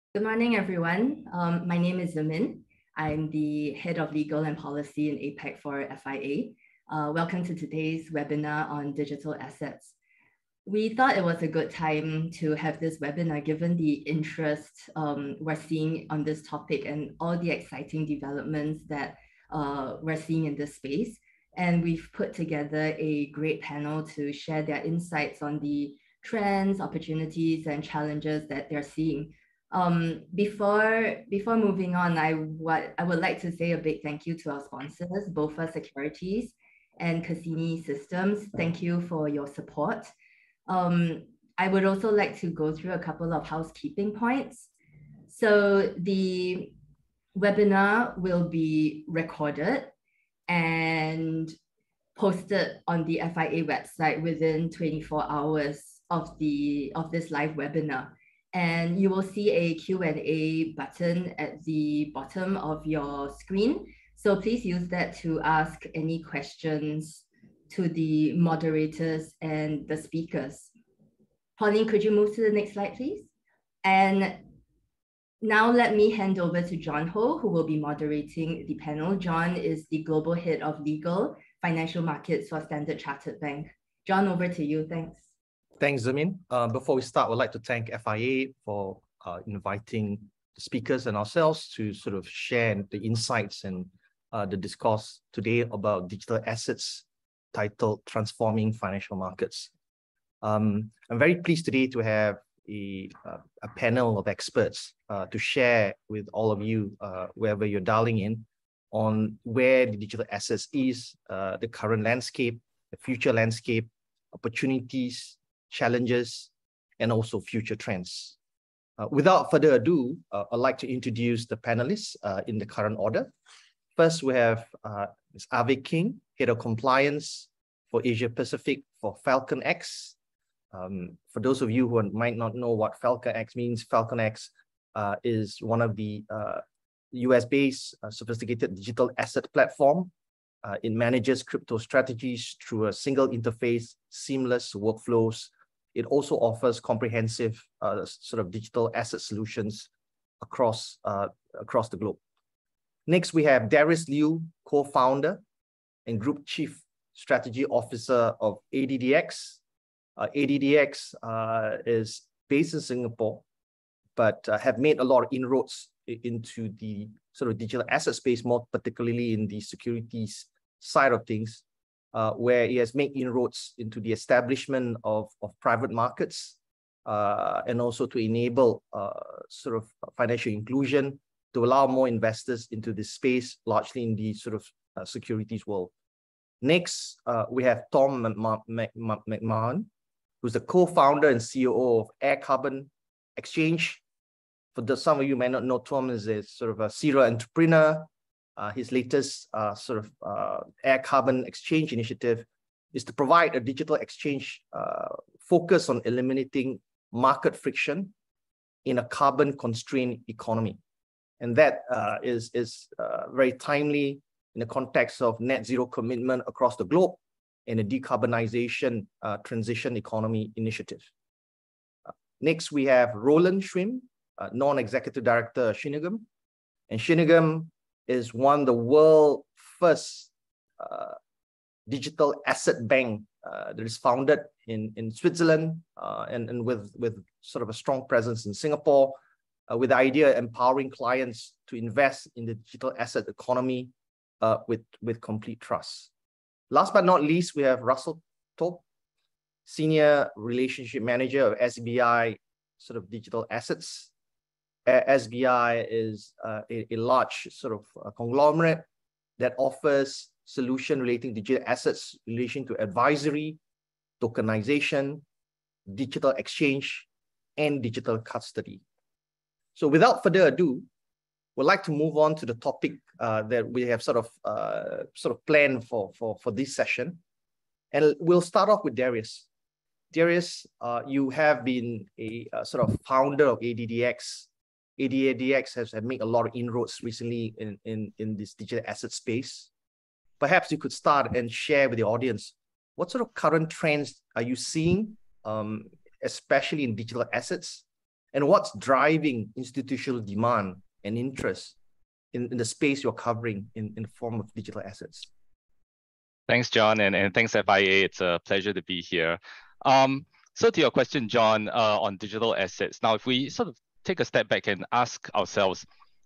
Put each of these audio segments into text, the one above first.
Good morning, everyone. My name is Zamin. I'm the head of legal and policy in APAC for FIA. Welcome to today's webinar on digital assets. We thought it was a good time to have this webinar given the interest we're seeing on this topic and all the exciting developments that we're seeing in this space. And we've put together a great panel to share their insights on the trends, opportunities, and challenges that they're seeing. Before moving on, I would like to say a big thank you to our sponsors, Bofa Securities and Cassini Systems. Thank you for your support. I would also like to go through a couple of housekeeping points. So the webinar will be recorded and posted on the FIA website within 24 hours of this live webinar. And you will see a Q&A button at the bottom of your screen. So please use that to ask any questions to the moderators and the speakers. Pauline, could you move to the next slide, please? And now let me hand over to John Ho, who will be moderating the panel. John is the Global Head of Legal Financial Markets for Standard Chartered Bank. John, over to you. Thanks. Thanks, Zamin. Before we start, I would like to thank FIA for inviting the speakers and ourselves to sort of share the insights and the discourse today about digital assets titled Transforming Financial Markets. I'm very pleased today to have a panel of experts to share with all of you, wherever you're dialing in, on where the digital assets is, the current landscape, the future landscape, opportunities, challenges, and also future trends. Without further ado, I'd like to introduce the panelists in the current order. First, we have Ms. Ave King, Head of Compliance for Asia Pacific for FalconX. For those of you who might not know what FalconX means, FalconX is one of the US-based sophisticated digital asset platform. It manages crypto strategies through a single interface, seamless workflows. It also offers comprehensive sort of digital asset solutions across the globe. Next, we have Darius Liu, co-founder and Group Chief Strategy Officer of ADDX. ADDX is based in Singapore, but have made a lot of inroads into the sort of digital asset space, more particularly in the securities side of things, where he has made inroads into the establishment of private markets and also to enable sort of financial inclusion to allow more investors into this space, largely in the sort of securities world. Next, we have Tom McMahon, who's the co-founder and COO of Air Carbon Exchange. For some of you may not know, Tom is a sort of a serial entrepreneur. His latest Air Carbon Exchange initiative is to provide a digital exchange focus on eliminating market friction in a carbon-constrained economy. And that is very timely in the context of net zero commitment across the globe and a decarbonization transition economy initiative. Next, we have Roland Schwim, non-executive director of Shinigam. And Shinigam is one of the world's first digital asset bank that is founded in Switzerland and with sort of a strong presence in Singapore, with the idea of empowering clients to invest in the digital asset economy with complete trust. Last but not least, we have Russell Top, Senior Relationship Manager of SBI sort of digital assets. SBI is a large sort of conglomerate that offers solutions relating to digital assets in relation to advisory, tokenization, digital exchange, and digital custody. So without further ado, we'd like to move on to the topic that we have sort of planned for this session. And we'll start off with Darius. Darius, you have been a sort of founder of ADDX. ADDX has made a lot of inroads recently in this digital asset space. Perhaps you could start and share with the audience, what sort of current trends are you seeing, especially in digital assets? and what's driving institutional demand and interest in the space you're covering in the form of digital assets? Thanks, John, and thanks, FIA. It's a pleasure to be here. So to your question, John, on digital assets. Now, if we sort of take a step back and ask ourselves,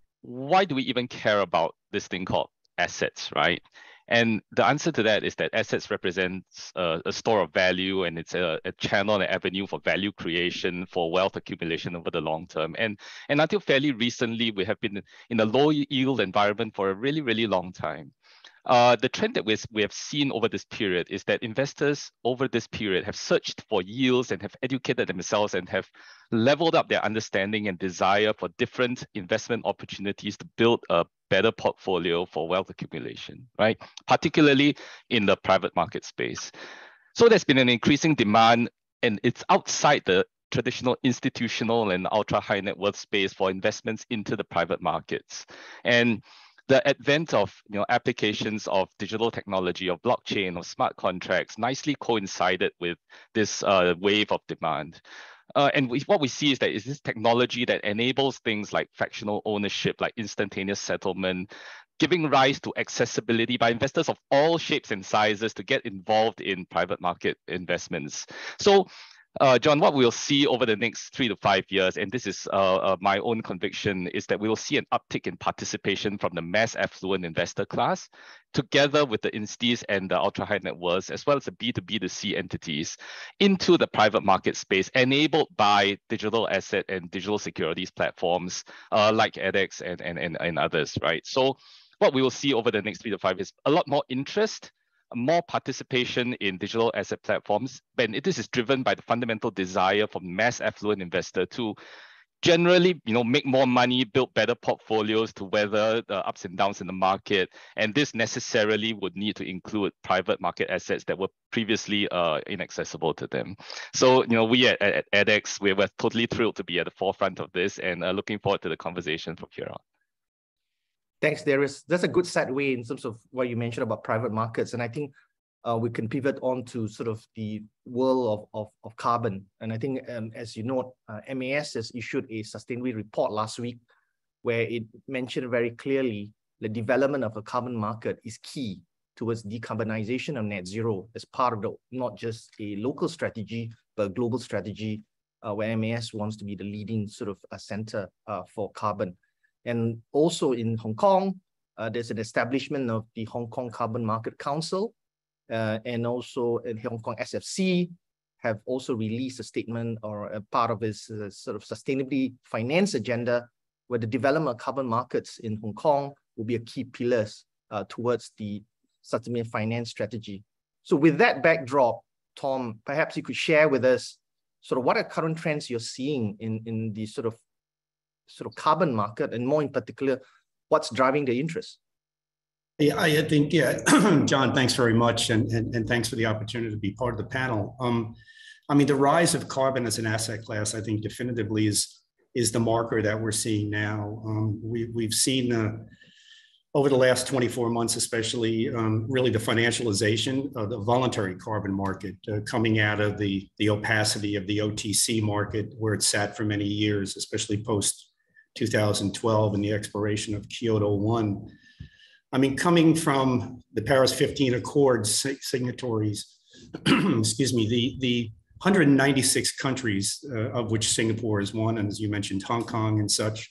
why do we even care about this thing called assets, right? And the answer to that is that assets represents a store of value, and it's a channel and an avenue for value creation, for wealth accumulation over the long term. And until fairly recently, we have been in a low yield environment for a really, really long time. The trend that we have seen over this period is that investors over this period have searched for yields and have educated themselves and have leveled up their understanding and desire for different investment opportunities to build a better portfolio for wealth accumulation, right? Particularly in the private market space. So there's been an increasing demand, and it's outside the traditional institutional and ultra high net worth space for investments into the private markets. And the advent of applications of digital technology, of blockchain, of smart contracts nicely coincided with this wave of demand. And what we see is that is this technology that enables things like fractional ownership, like instantaneous settlement, giving rise to accessibility by investors of all shapes and sizes to get involved in private market investments. So John, what we'll see over the next 3 to 5 years, and this is my own conviction, is that we will see an uptick in participation from the mass affluent investor class, together with the instis and the ultra high net worths, as well as the B2B2C entities, into the private market space, enabled by digital asset and digital securities platforms like ADDX and others, right? So what we will see over the next 3 to 5 is a lot more interest, more participation in digital asset platforms, and this is driven by the fundamental desire from mass affluent investor to generally, make more money, build better portfolios to weather the ups and downs in the market. And this necessarily would need to include private market assets that were previously inaccessible to them. So, we at ADDX, we were totally thrilled to be at the forefront of this, and looking forward to the conversation from here on. Thanks, Darius. That's a good segue in terms of what you mentioned about private markets. And I think we can pivot on to sort of the world of carbon. And I think, as you know, MAS has issued a sustainability report last week, where it mentioned very clearly the development of a carbon market is key towards decarbonization of net zero as part of the, not just a local strategy, but a global strategy where MAS wants to be the leading sort of center for carbon. And also in Hong Kong, there's an establishment of the Hong Kong Carbon Market Council, and also in Hong Kong SFC have also released a statement or a part of its sort of sustainability finance agenda, where the development of carbon markets in Hong Kong will be a key pillars towards the sustainable finance strategy. So with that backdrop, Tom, perhaps you could share with us sort of what are current trends you're seeing in the sort of carbon market, and more in particular, what's driving the interest? Yeah, I think, John, thanks very much. And thanks for the opportunity to be part of the panel. I mean, the rise of carbon as an asset class, I think definitively is the marker that we're seeing now. We've seen over the last 24 months, especially really the financialization of the voluntary carbon market coming out of the opacity of the OTC market, where it sat for many years, especially post 2012 and the expiration of Kyoto 1. I mean, coming from the Paris 15 Accords signatories, excuse me, the 196 countries of which Singapore is one, and as you mentioned, Hong Kong and such,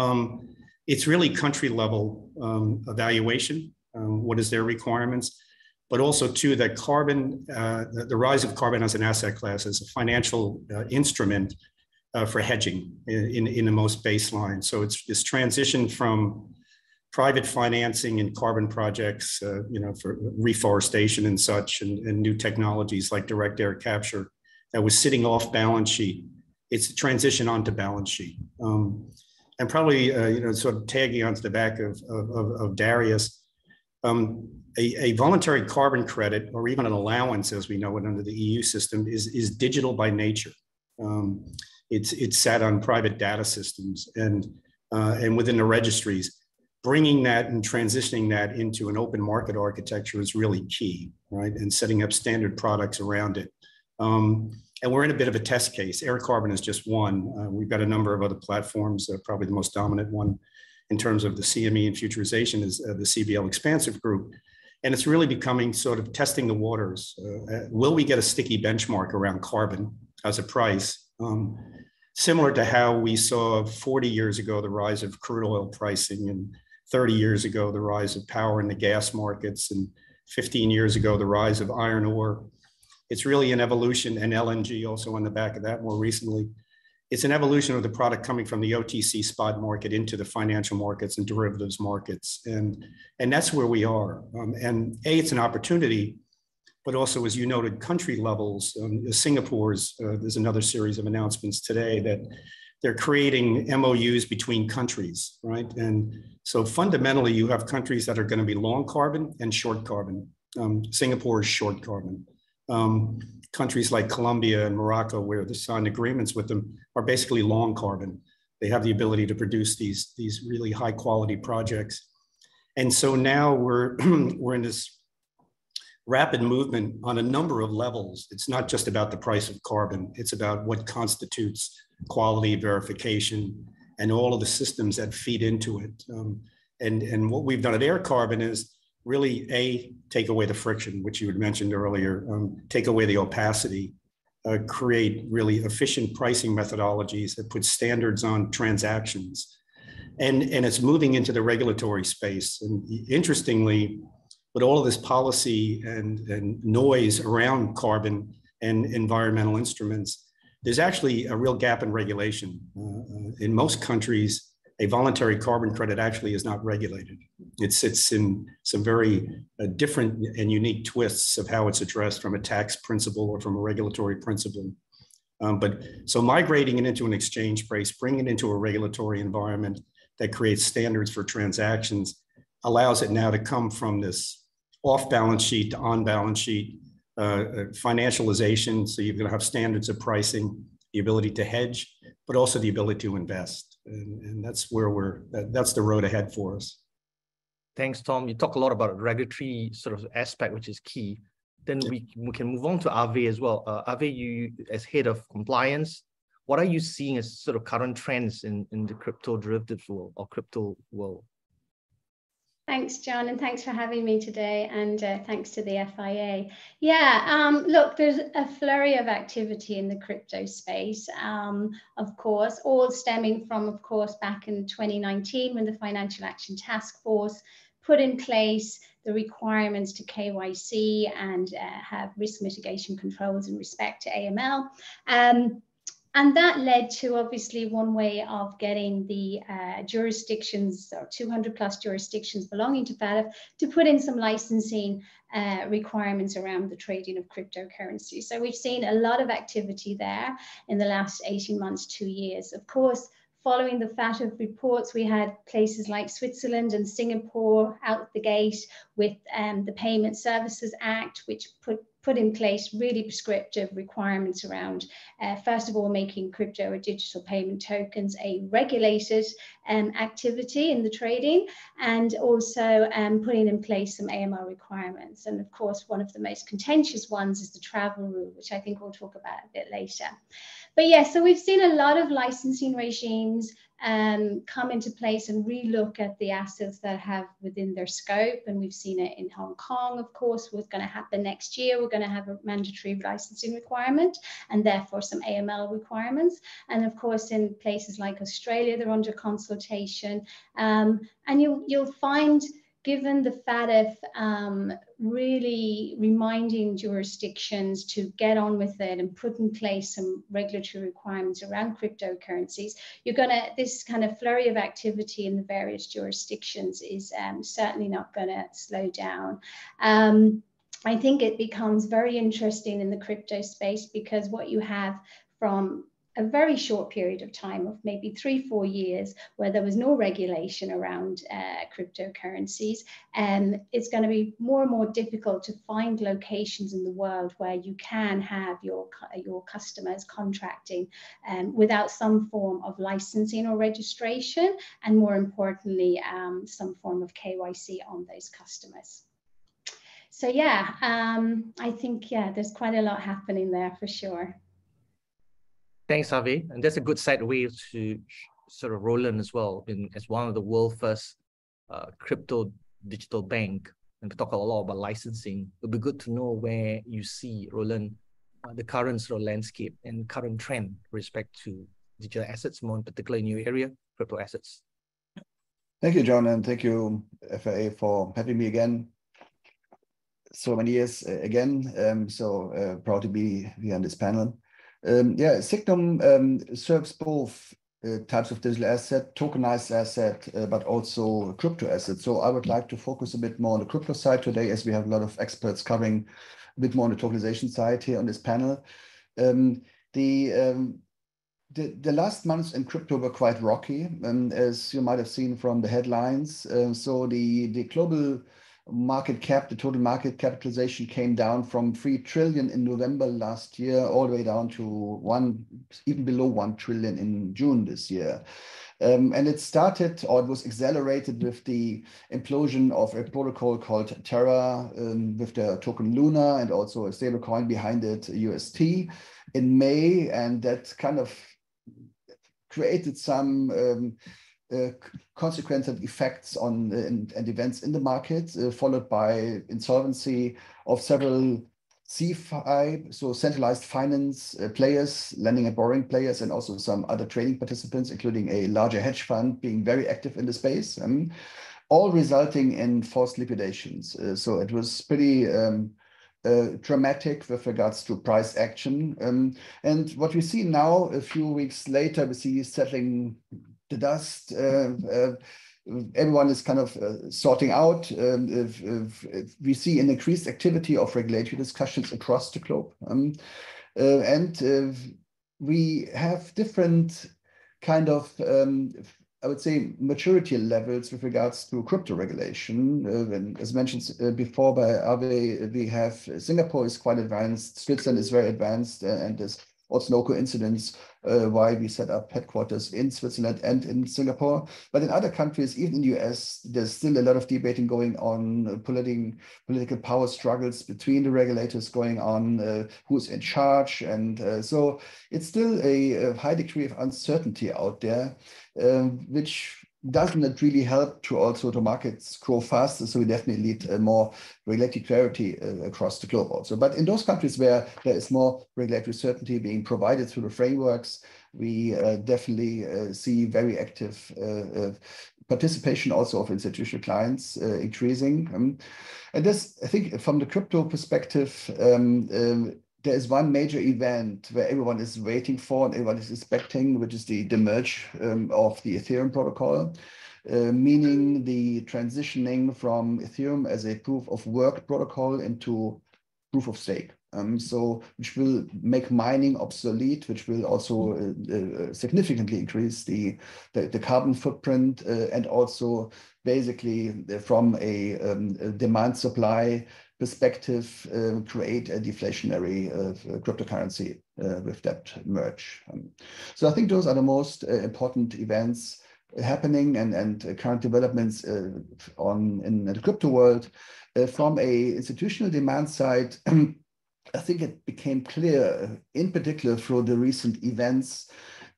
it's really country level evaluation. What is their requirements? But also too, that carbon, the rise of carbon as an asset class as a financial instrument for hedging in the most baseline. So it's this transition from private financing and carbon projects, for reforestation and such, and new technologies like direct air capture that was sitting off balance sheet. It's a transition onto balance sheet. And probably, sort of tagging onto the back of Darius, a voluntary carbon credit, or even an allowance, as we know it under the EU system, is digital by nature. It's sat on private data systems and within the registries. Bringing that and transitioning that into an open market architecture is really key, right? And setting up standard products around it. And we're in a bit of a test case. Air Carbon is just one. We've got a number of other platforms. Probably the most dominant one in terms of the CME and futurization is the CBL Expansive Group. And it's really becoming sort of testing the waters. Will we get a sticky benchmark around carbon as a price? Similar to how we saw 40 years ago the rise of crude oil pricing, and 30 years ago the rise of power in the gas markets, and 15 years ago the rise of iron ore. It's really an evolution, and LNG also on the back of that more recently. It's an evolution of the product coming from the OTC spot market into the financial markets and derivatives markets. And that's where we are. And it's an opportunity, but also, as you noted, country levels. Singapore's, there's another series of announcements today that they're creating MOUs between countries, right? And so fundamentally, you have countries that are going to be long carbon and short carbon. Singapore is short carbon. Countries like Colombia and Morocco, where they signed agreements with them, are basically long carbon. They have the ability to produce these really high quality projects. And so now we're in this rapid movement on a number of levels. It's not just about the price of carbon. It's about what constitutes quality verification and all of the systems that feed into it. And what we've done at Air Carbon is really take away the friction, which you had mentioned earlier, take away the opacity, create really efficient pricing methodologies that put standards on transactions. And it's moving into the regulatory space. And interestingly, with all of this policy and noise around carbon and environmental instruments, there's actually a real gap in regulation. In most countries, a voluntary carbon credit actually is not regulated. It sits in some very different and unique twists of how it's addressed from a tax principle or from a regulatory principle. But so migrating it into an exchange space, bringing it into a regulatory environment that creates standards for transactions allows it now to come from this off balance sheet to on balance sheet financialization. So you're going to have standards of pricing, the ability to hedge, but also the ability to invest. And that's where that's the road ahead for us. Thanks, Tom. You talk a lot about regulatory sort of aspect, which is key. Then we can move on to Ave as well. Ave, you as head of compliance, what are you seeing as sort of current trends in the crypto derivatives world or crypto world? Thanks, John, and thanks for having me today, and thanks to the FIA. Yeah, look, there's a flurry of activity in the crypto space, of course, all stemming from, of course, back in 2019 when the Financial Action Task Force put in place the requirements to KYC and have risk mitigation controls in respect to AML. And that led to obviously one way of getting the jurisdictions, or 200 plus jurisdictions belonging to FATF, to put in some licensing requirements around the trading of cryptocurrency. So we've seen a lot of activity there in the last 18 months, 2 years. Of course, following the FATF reports, we had places like Switzerland and Singapore out the gate with the Payment Services Act, which put in place really prescriptive requirements around, first of all, making crypto or digital payment tokens a regulated activity in the trading, and also putting in place some AML requirements. And of course, one of the most contentious ones is the travel rule, which I think we'll talk about a bit later. But yeah, so we've seen a lot of licensing regimes come into place and relook at the assets that have within their scope. And we've seen it in Hong Kong, of course, what's going to happen next year. We're going to have a mandatory licensing requirement and therefore some AML requirements. And of course, in places like Australia, they're under consultation. And you'll find, given the FATF really reminding jurisdictions to get on with it and put in place some regulatory requirements around cryptocurrencies, this kind of flurry of activity in the various jurisdictions is certainly not going to slow down. I think it becomes very interesting in the crypto space because what you have from a very short period of time of maybe 3-4 years where there was no regulation around cryptocurrencies, and it's going to be more and more difficult to find locations in the world where you can have your customers contracting without some form of licensing or registration, and more importantly, some form of KYC on those customers. So yeah, I think, yeah, there's quite a lot happening there for sure. Thanks, Harvey. And that's a good segue to sort of Roland as well, as one of the world's first crypto digital bank. And we talk a lot about licensing. It would be good to know where you see, Roland, the current sort of landscape and current trend with respect to digital assets, more in particular in your area, crypto assets. Thank you, John, and thank you, FIA, for having me again. So many years again. So proud to be here on this panel. Yeah, Signum serves both types of digital asset, tokenized asset, but also crypto assets. So I would like to focus a bit more on the crypto side today, as we have a lot of experts covering a bit more on the tokenization side here on this panel. The last months in crypto were quite rocky, as you might have seen from the headlines. So the global market cap, the total market capitalization came down from 3 trillion in November last year, all the way down to even below 1 trillion in June this year. And it started, or it was accelerated with the implosion of a protocol called Terra, with the token Luna and also a stable coin behind it, UST, in May. And that kind of created some consequential effects on and events in the market, followed by insolvency of several CFI, so centralized finance players, lending and borrowing players, and also some other trading participants, including a larger hedge fund being very active in the space, all resulting in forced liquidations. So it was pretty dramatic with regards to price action. And what we see now, a few weeks later, we see settling the dust. Everyone is kind of sorting out. We see an increased activity of regulatory discussions across the globe. And we have different kind of, I would say, maturity levels with regards to crypto regulation. And as mentioned before by Ave, we have Singapore is quite advanced, Switzerland is very advanced, and there's also no coincidence why we set up headquarters in Switzerland and in Singapore. But in other countries, even in the US, there's still a lot of debating going on, political power struggles between the regulators going on, who's in charge. And so it's still a high degree of uncertainty out there, which doesn't really help to markets grow faster. So we definitely need more regulatory clarity across the globe also. But in those countries where there is more regulatory certainty being provided through the frameworks, we definitely see very active participation also of institutional clients increasing. And this, I think, from the crypto perspective, there is one major event where everyone is waiting for and everyone is expecting, which is the merge of the Ethereum protocol, meaning the transitioning from Ethereum as a proof of work protocol into proof of stake. So which will make mining obsolete, which will also significantly increase the carbon footprint, and also basically from a demand supply perspective, create a deflationary cryptocurrency with that merge. So I think those are the most important events happening and current developments in the crypto world. From a institutional demand side, I think it became clear, in particular through the recent events,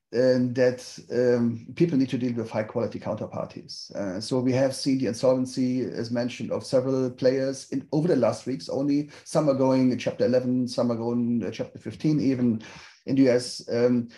that people need to deal with high quality counterparties. So we have seen the insolvency, as mentioned, of several players over the last weeks only. Some are going Chapter 11, some are going Chapter 15, even in the US. And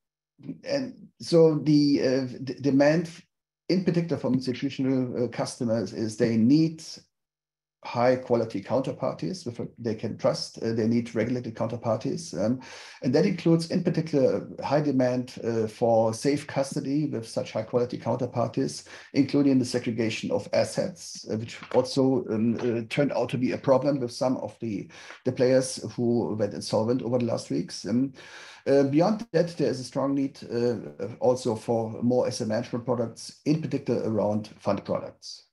so the demand, in particular from institutional customers, is they need high quality counterparties they can trust. They need regulated counterparties. And that includes, in particular, high demand for safe custody with such high quality counterparties, including the segregation of assets, which also turned out to be a problem with some of the players who went insolvent over the last weeks. Beyond that, there is a strong need also for more asset management products, in particular around fund products.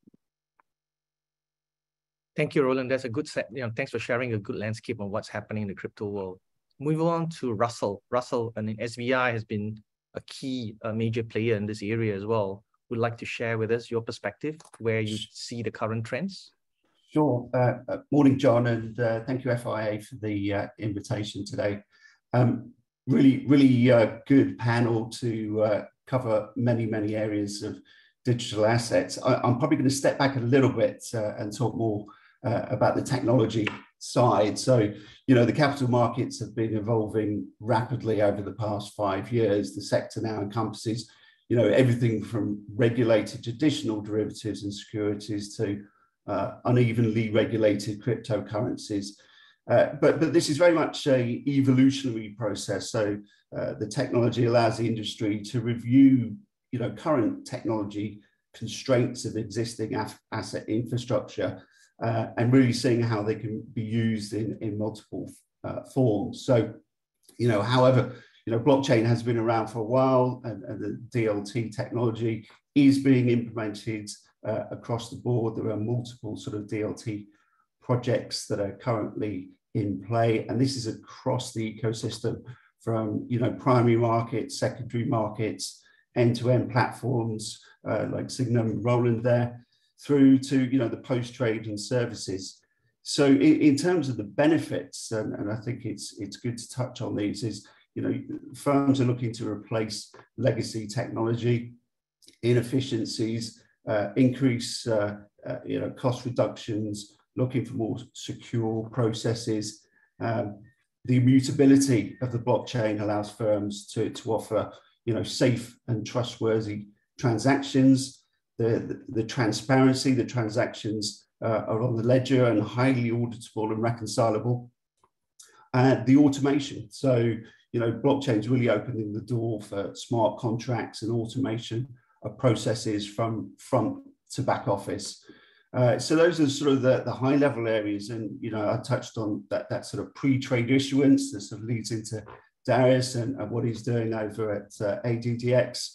Thank you, Roland. That's a good set. Thanks for sharing a good landscape on what's happening in the crypto world. Moving on to Russell. Russell, I mean, SBI has been a key, major player in this area as well. Would like to share with us your perspective, where you see the current trends? Sure. Morning, John, and thank you, FIA, for the invitation today. really good panel to cover many areas of digital assets. I'm probably going to step back a little bit and talk more about the technology side. So, the capital markets have been evolving rapidly over the past 5 years. The sector now encompasses, everything from regulated traditional derivatives and securities to unevenly regulated cryptocurrencies. But this is very much an evolutionary process. So the technology allows the industry to review, current technology constraints of existing asset infrastructure and really seeing how they can be used in multiple forms. So, however, blockchain has been around for a while, and the DLT technology is being implemented across the board. There are multiple sort of DLT projects that are currently in play, and this is across the ecosystem from primary markets, secondary markets, end-to-end platforms like Signum, Roland there, through to the post-trade and services. So in terms of the benefits, and I think it's good to touch on these, is firms are looking to replace legacy technology, inefficiencies, increase cost reductions, looking for more secure processes. The immutability of the blockchain allows firms to offer safe and trustworthy transactions. The transparency, the transactions are on the ledger and highly auditable and reconcilable. The automation. So, blockchain is really opening the door for smart contracts and automation of processes from front to back office. So those are sort of the high level areas. And, I touched on that sort of pre-trade issuance that sort of leads into Darius and what he's doing over at ADDX.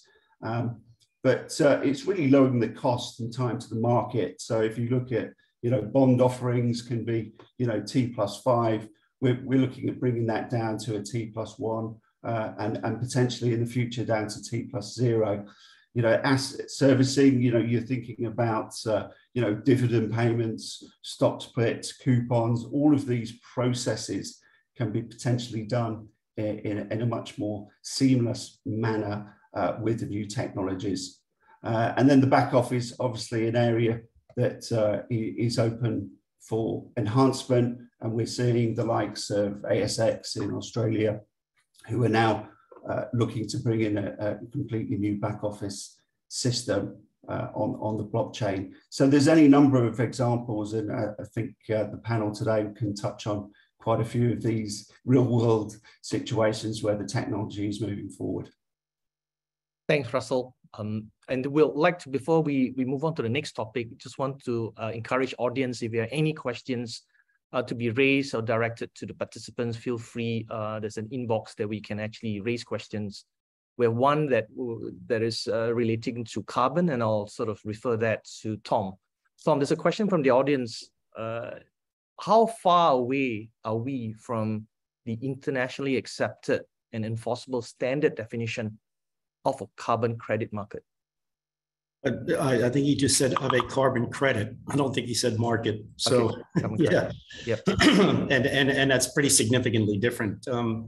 But it's really lowering the cost and time to the market. So if you look at, bond offerings can be, T+5. We're looking at bringing that down to a T+1 and potentially in the future down to T+0. Asset servicing, you're thinking about, dividend payments, stock splits, coupons, all of these processes can be potentially done in a much more seamless manner with the new technologies. And then the back office, obviously an area that is open for enhancement. And we're seeing the likes of ASX in Australia, who are now looking to bring in a completely new back office system on the blockchain. So there's any number of examples, and I think the panel today can touch on quite a few of these real world situations where the technology is moving forward. Thanks, Russell. And we'll like to, before we move on to the next topic, just want to encourage audience, if there are any questions to be raised or directed to the participants, feel free. There's an inbox that we can actually raise questions. Where one that is relating to carbon, and I'll sort of refer that to Tom. Tom, there's a question from the audience. How far away are we from the internationally accepted and enforceable standard definition of a carbon credit market? I think he just said of a carbon credit. I don't think he said market. So okay. Yeah, yep. and that's pretty significantly different.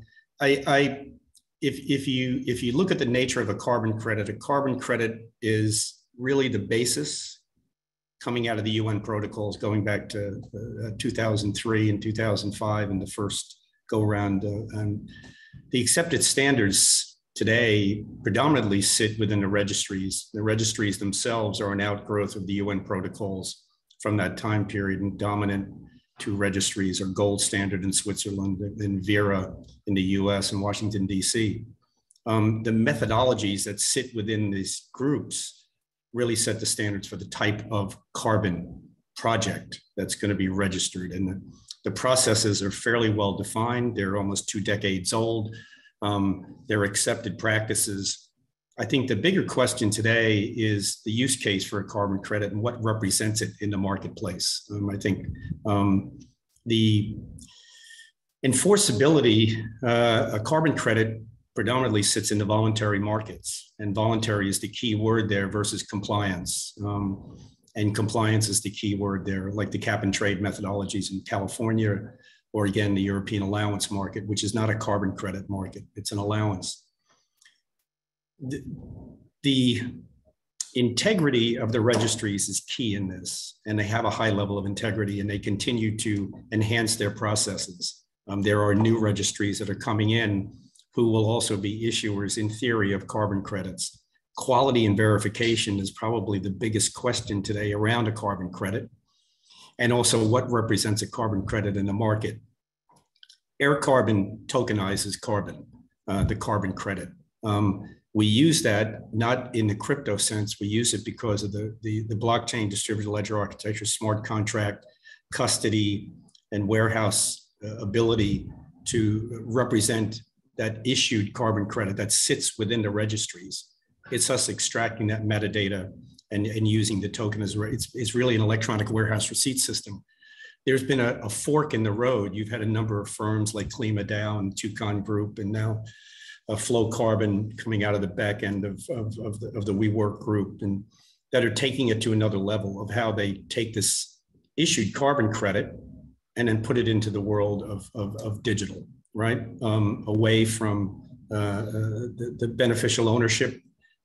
If you look at the nature of a carbon credit is really the basis coming out of the UN protocols going back to 2003 and 2005 and the first go around. And the accepted standards today predominantly sit within the registries. The registries themselves are an outgrowth of the UN protocols from that time period, and dominant two registries are Gold Standard in Switzerland and Vera in the US and Washington, DC. The methodologies that sit within these groups really set the standards for the type of carbon project that's going to be registered. And the processes are fairly well defined. They're almost 2 decades old. They're accepted practices. I think the bigger question today is the use case for a carbon credit and what represents it in the marketplace. I think the enforceability, a carbon credit predominantly sits in the voluntary markets, and voluntary is the key word there versus compliance. And compliance is the key word there, like the cap and trade methodologies in California or again, the European allowance market, which is not a carbon credit market, it's an allowance. The integrity of the registries is key in this, and they have a high level of integrity, and they continue to enhance their processes. There are new registries that are coming in who will also be issuers, in theory, of carbon credits. Quality and verification is probably the biggest question today around a carbon credit, and also what represents a carbon credit in the market. Air carbon tokenizes carbon, the carbon credit. We use that not in the crypto sense. We use it because of the blockchain distributed ledger architecture, smart contract, custody, and warehouse ability to represent that issued carbon credit that sits within the registries. It's us extracting that metadata and using the token as it's really an electronic warehouse receipt system. There's been a fork in the road. You've had a number of firms like KlimaDAO and Toucan Group, and now Flow Carbon coming out of the back end of the WeWork group, and that are taking it to another level of how they take this issued carbon credit and then put it into the world of digital, right? Away from the beneficial ownership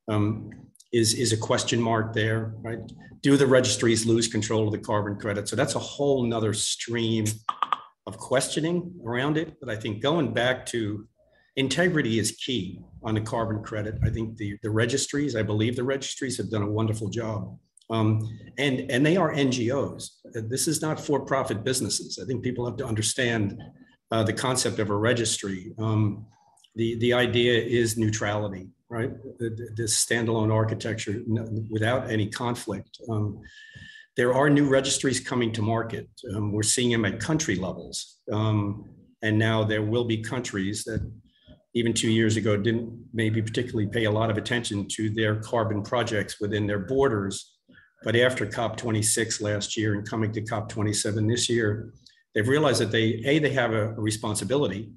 is a question mark there, right? Do the registries lose control of the carbon credit? So that's a whole nother stream of questioning around it. But I think going back to integrity is key on the carbon credit. I think the registries, I believe the registries have done a wonderful job. And they are NGOs. This is not for-profit businesses. I think people have to understand the concept of a registry. The idea is neutrality, right? This standalone architecture without any conflict. There are new registries coming to market. We're seeing them at country levels. And now there will be countries that even 2 years ago didn't maybe particularly pay a lot of attention to their carbon projects within their borders. But after COP26 last year and coming to COP27 this year, they've realized that they have a responsibility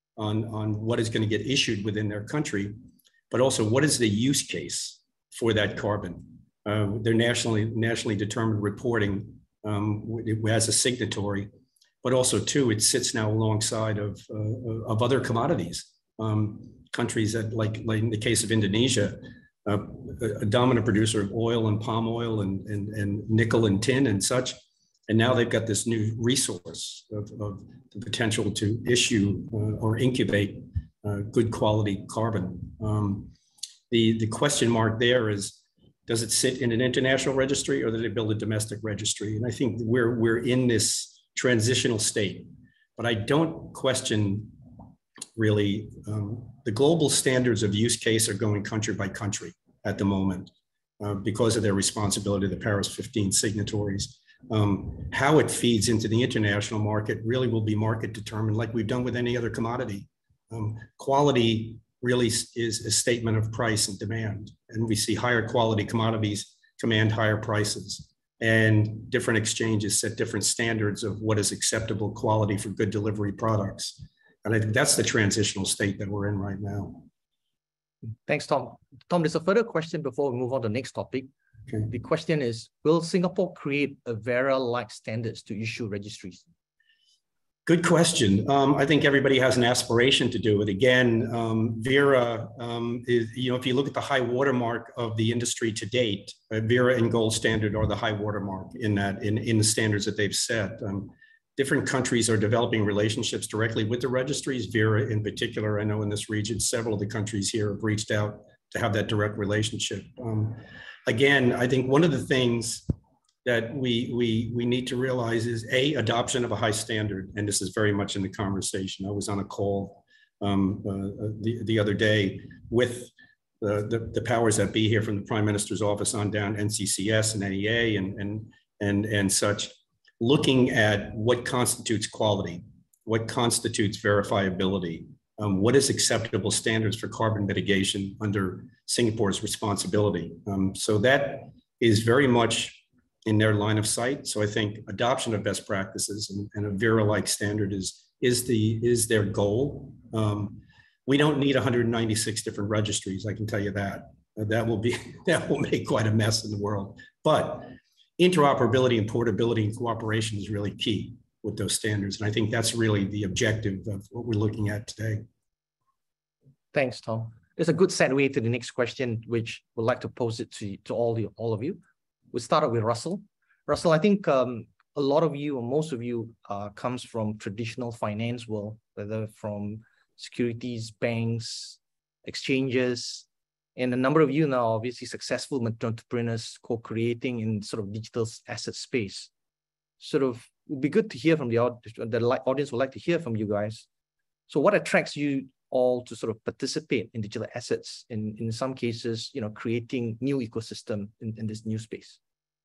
on what is going to get issued within their country, but also what is the use case for that carbon. They're nationally determined reporting as a signatory, but also too, it sits now alongside of other commodities. Countries that, like in the case of Indonesia, a dominant producer of oil and palm oil and nickel and tin and such. And now they've got this new resource of the potential to issue or incubate good quality carbon. The question mark there is, does it sit in an international registry or do they build a domestic registry? And I think we're in this transitional state, but I don't question really the global standards of use case are going country by country at the moment because of their responsibility to the Paris 15 signatories. How it feeds into the international market really will be market determined, like we've done with any other commodity. Quality really is a statement of price and demand, and we see higher quality commodities command higher prices, and different exchanges set different standards of what is acceptable quality for good delivery products. And I think that's the transitional state that we're in right now. Thanks, Tom. Tom, there's a further question before we move on to the next topic. Okay. The question is, will Singapore create a Vera-like standards to issue registries? Good question. I think everybody has an aspiration to do it. Again, Vera is, if you look at the high watermark of the industry to date, Vera and Gold Standard are the high watermark in the standards that they've set. Different countries are developing relationships directly with the registries. Vera in particular, I know in this region, several of the countries here have reached out to have that direct relationship. Again, I think one of the things that we need to realize is adoption of a high standard. And this is very much in the conversation. I was on a call the other day with the powers that be here from the Prime Minister's office on down, NCCS and NEA and such, looking at what constitutes quality, what constitutes verifiability, what is acceptable standards for carbon mitigation under Singapore's responsibility. So that is very much in their line of sight. So I think adoption of best practices and a Vera-like standard is their goal. We don't need 196 different registries, I can tell you that. That will make quite a mess in the world. But interoperability and portability and cooperation is really key. with those standards. And I think that's really the objective of what we're looking at today. Thanks, Tom. It's a good segue to the next question, which we'd like to pose it to all of you. We'll start out with Russell. Russell, I think a lot of you, or most of you, comes from traditional finance world, whether from securities, banks, exchanges, and a number of you now obviously successful entrepreneurs co-creating in sort of digital asset space. Sort of, it would be good to hear from the audience would like to hear from you guys. So what attracts you all to sort of participate in digital assets, in some cases, creating new ecosystem in this new space?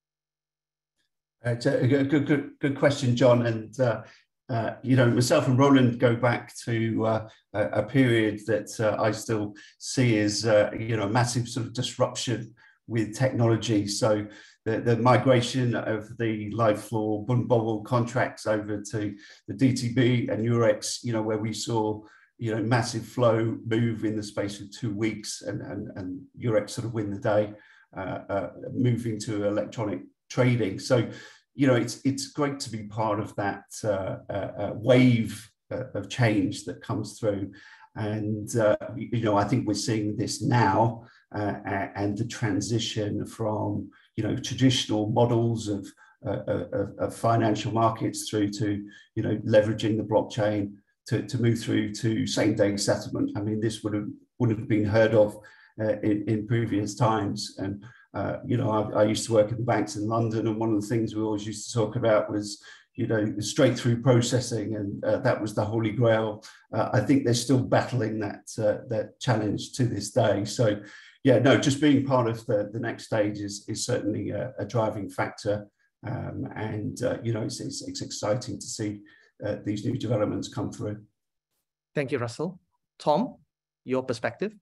It's a good question, John. And myself and Roland go back to a period that I still see as a massive sort of disruption with technology. So the migration of the live floor bund bubble contracts over to the DTB and Eurex, where we saw massive flow move in the space of 2 weeks, and Eurex sort of win the day, moving to electronic trading. So, it's great to be part of that wave of change that comes through. And, I think we're seeing this now, and the transition from, traditional models of financial markets through to, leveraging the blockchain to move through to same-day settlement. I mean, this would have been heard of in previous times. And I used to work in the banks in London, and one of the things we always used to talk about was straight through processing, and that was the holy grail. I think they're still battling that challenge to this day. So yeah, no, just being part of the next stage is certainly a driving factor, and it's exciting to see these new developments come through. Thank you, Russell. Tom, your perspective?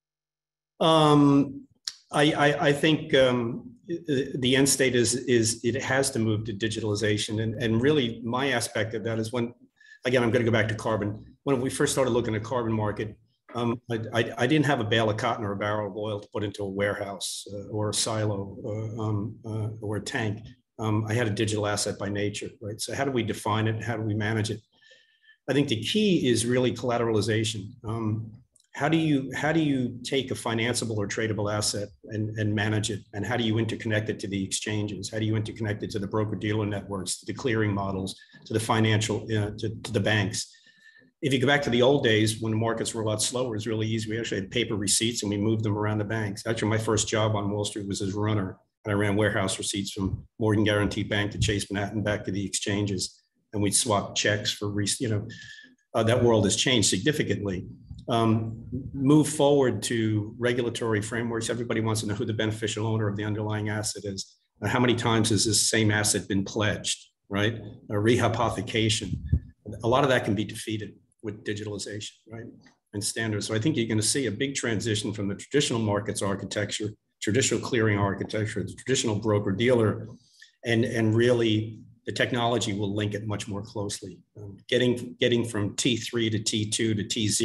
I think the end state is it has to move to digitalization, and really my aspect of that is when, again, I'm going to go back to carbon. When we first started looking at carbon market, I didn't have a bale of cotton or a barrel of oil to put into a warehouse or a silo or a tank. I had a digital asset by nature, right? So how do we define it? How do we manage it? I think the key is really collateralization. How do you take a financeable or tradable asset and manage it? And how do you interconnect it to the exchanges? How do you interconnect it to the broker-dealer networks, to the clearing models, to the financial, to the banks? If you go back to the old days when the markets were a lot slower, it was really easy. We actually had paper receipts and we moved them around the banks. Actually, my first job on Wall Street was as a runner. And I ran warehouse receipts from Morgan Guarantee Bank to Chase Manhattan back to the exchanges. And we'd swap checks for, that world has changed significantly. Move forward to regulatory frameworks. Everybody wants to know who the beneficial owner of the underlying asset is. How many times has this same asset been pledged, right? A rehypothecation. A lot of that can be defeated with digitalization, right? And standards. So I think you're going to see a big transition from the traditional markets architecture, traditional clearing architecture, the traditional broker-dealer, and really the technology will link it much more closely. Getting from T3 to T2 to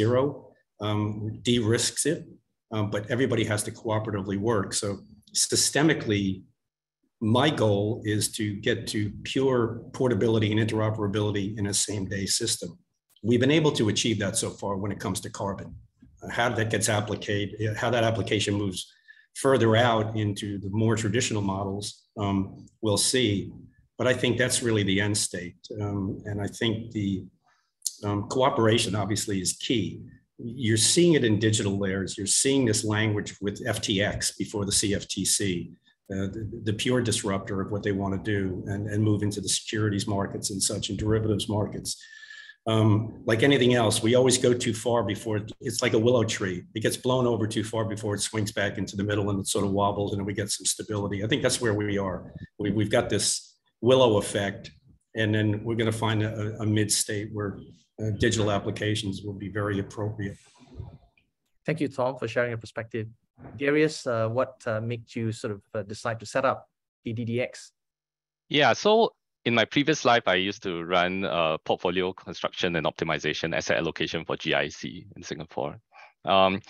T0 de-risks it, but everybody has to cooperatively work. So systemically, my goal is to get to pure portability and interoperability in a same-day system. We've been able to achieve that so far when it comes to carbon. How that gets applied, how that application moves further out into the more traditional models, we'll see. But I think that's really the end state. And I think the cooperation obviously is key. You're seeing it in digital layers. You're seeing this language with FTX before the CFTC, the pure disruptor of what they want to do and move into the securities markets and such and derivatives markets. Like anything else, we always go too far before it's like a willow tree. It gets blown over too far before it swings back into the middle and it sort of wobbles and then we get some stability. I think that's where we are. We've got this willow effect, and then we're going to find a mid state where digital applications will be very appropriate. Thank you, Tom, for sharing your perspective. Darius, what made you sort of decide to set up ADDX? Yeah, so in my previous life, I used to run portfolio construction and optimization asset allocation for GIC in Singapore. So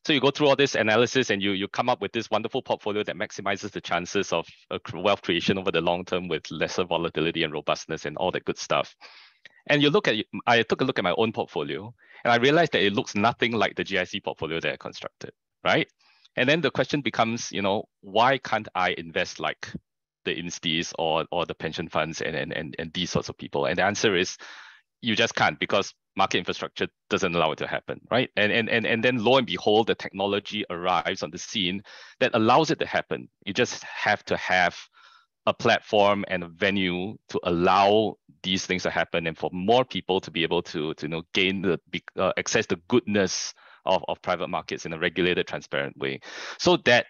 So you go through all this analysis and you come up with this wonderful portfolio that maximizes the chances of wealth creation over the long term with lesser volatility and robustness and all that good stuff. And I took a look at my own portfolio and I realized that it looks nothing like the GIC portfolio that I constructed, right? And then the question becomes, why can't I invest like the instis or the pension funds and these sorts of people? And the answer is, you just can't, because market infrastructure doesn't allow it to happen, right? And then lo and behold, the technology arrives on the scene that allows it to happen. You just have to have a platform and a venue to allow these things to happen, and for more people to be able to gain the access the goodness of private markets in a regulated, transparent way. So that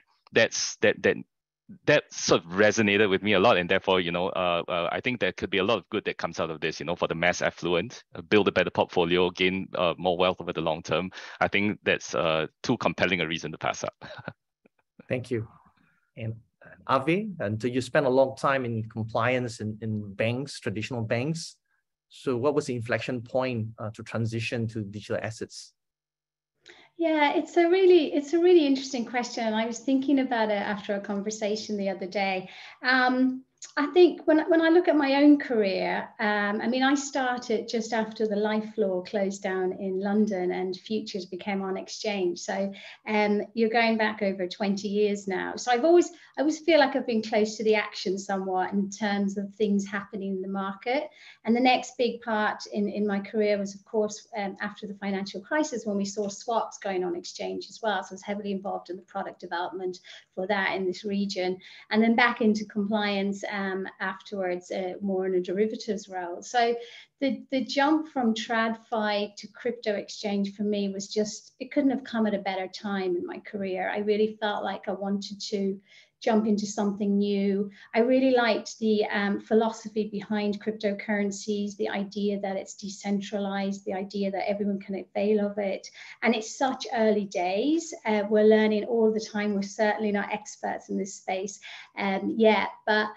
sort of resonated with me a lot, and therefore, I think there could be a lot of good that comes out of this. For the mass affluent, build a better portfolio, gain more wealth over the long term. I think that's too compelling a reason to pass up. Thank you. And Ave, and you spent a long time in compliance in banks, traditional banks. So what was the inflection point to transition to digital assets? Yeah, it's a really interesting question, and I was thinking about it after a conversation the other day. I think when I look at my own career, I started just after the Life Law closed down in London and futures became on exchange. So you're going back over 20 years now. So I always feel like I've been close to the action somewhat in terms of things happening in the market. And the next big part in my career was, of course, after the financial crisis, when we saw swaps going on exchange as well. So I was heavily involved in the product development for that in this region, and then back into compliance afterwards, more in a derivatives role. So the jump from TradFi to crypto exchange for me was just, it couldn't have come at a better time in my career. I really felt like I wanted to jump into something new. I really liked the philosophy behind cryptocurrencies, the idea that it's decentralized, the idea that everyone can avail of it. And it's such early days. We're learning all the time. We're certainly not experts in this space yet, but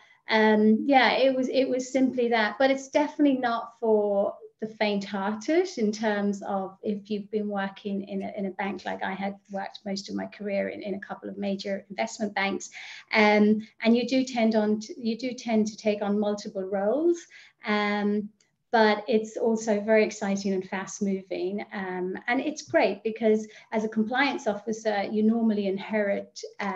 it was simply that. But it's definitely not for the faint-hearted in terms of if you've been working in a bank like I had worked most of my career in a couple of major investment banks, and you do tend to take on multiple roles. But it's also very exciting and fast-moving, and it's great because as a compliance officer, you normally inherit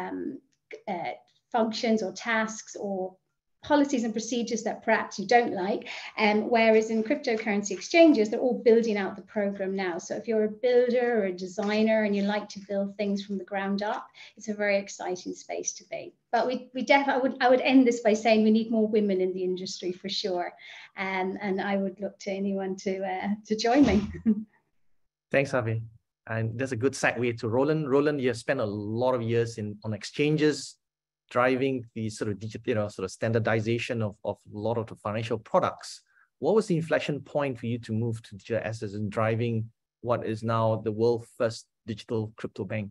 functions or tasks or policies and procedures that perhaps you don't like, whereas in cryptocurrency exchanges, they're all building out the program now. So if you're a builder or a designer and you like to build things from the ground up, it's a very exciting space to be. But I would end this by saying we need more women in the industry for sure, and I would look to anyone to join me. Thanks, Avi. And that's a good segue to Roland. Roland, you have spent a lot of years on exchanges, driving the sort of digital, sort of standardization of a lot of the financial products. What was the inflection point for you to move to digital assets and driving what is now the world's first digital crypto bank?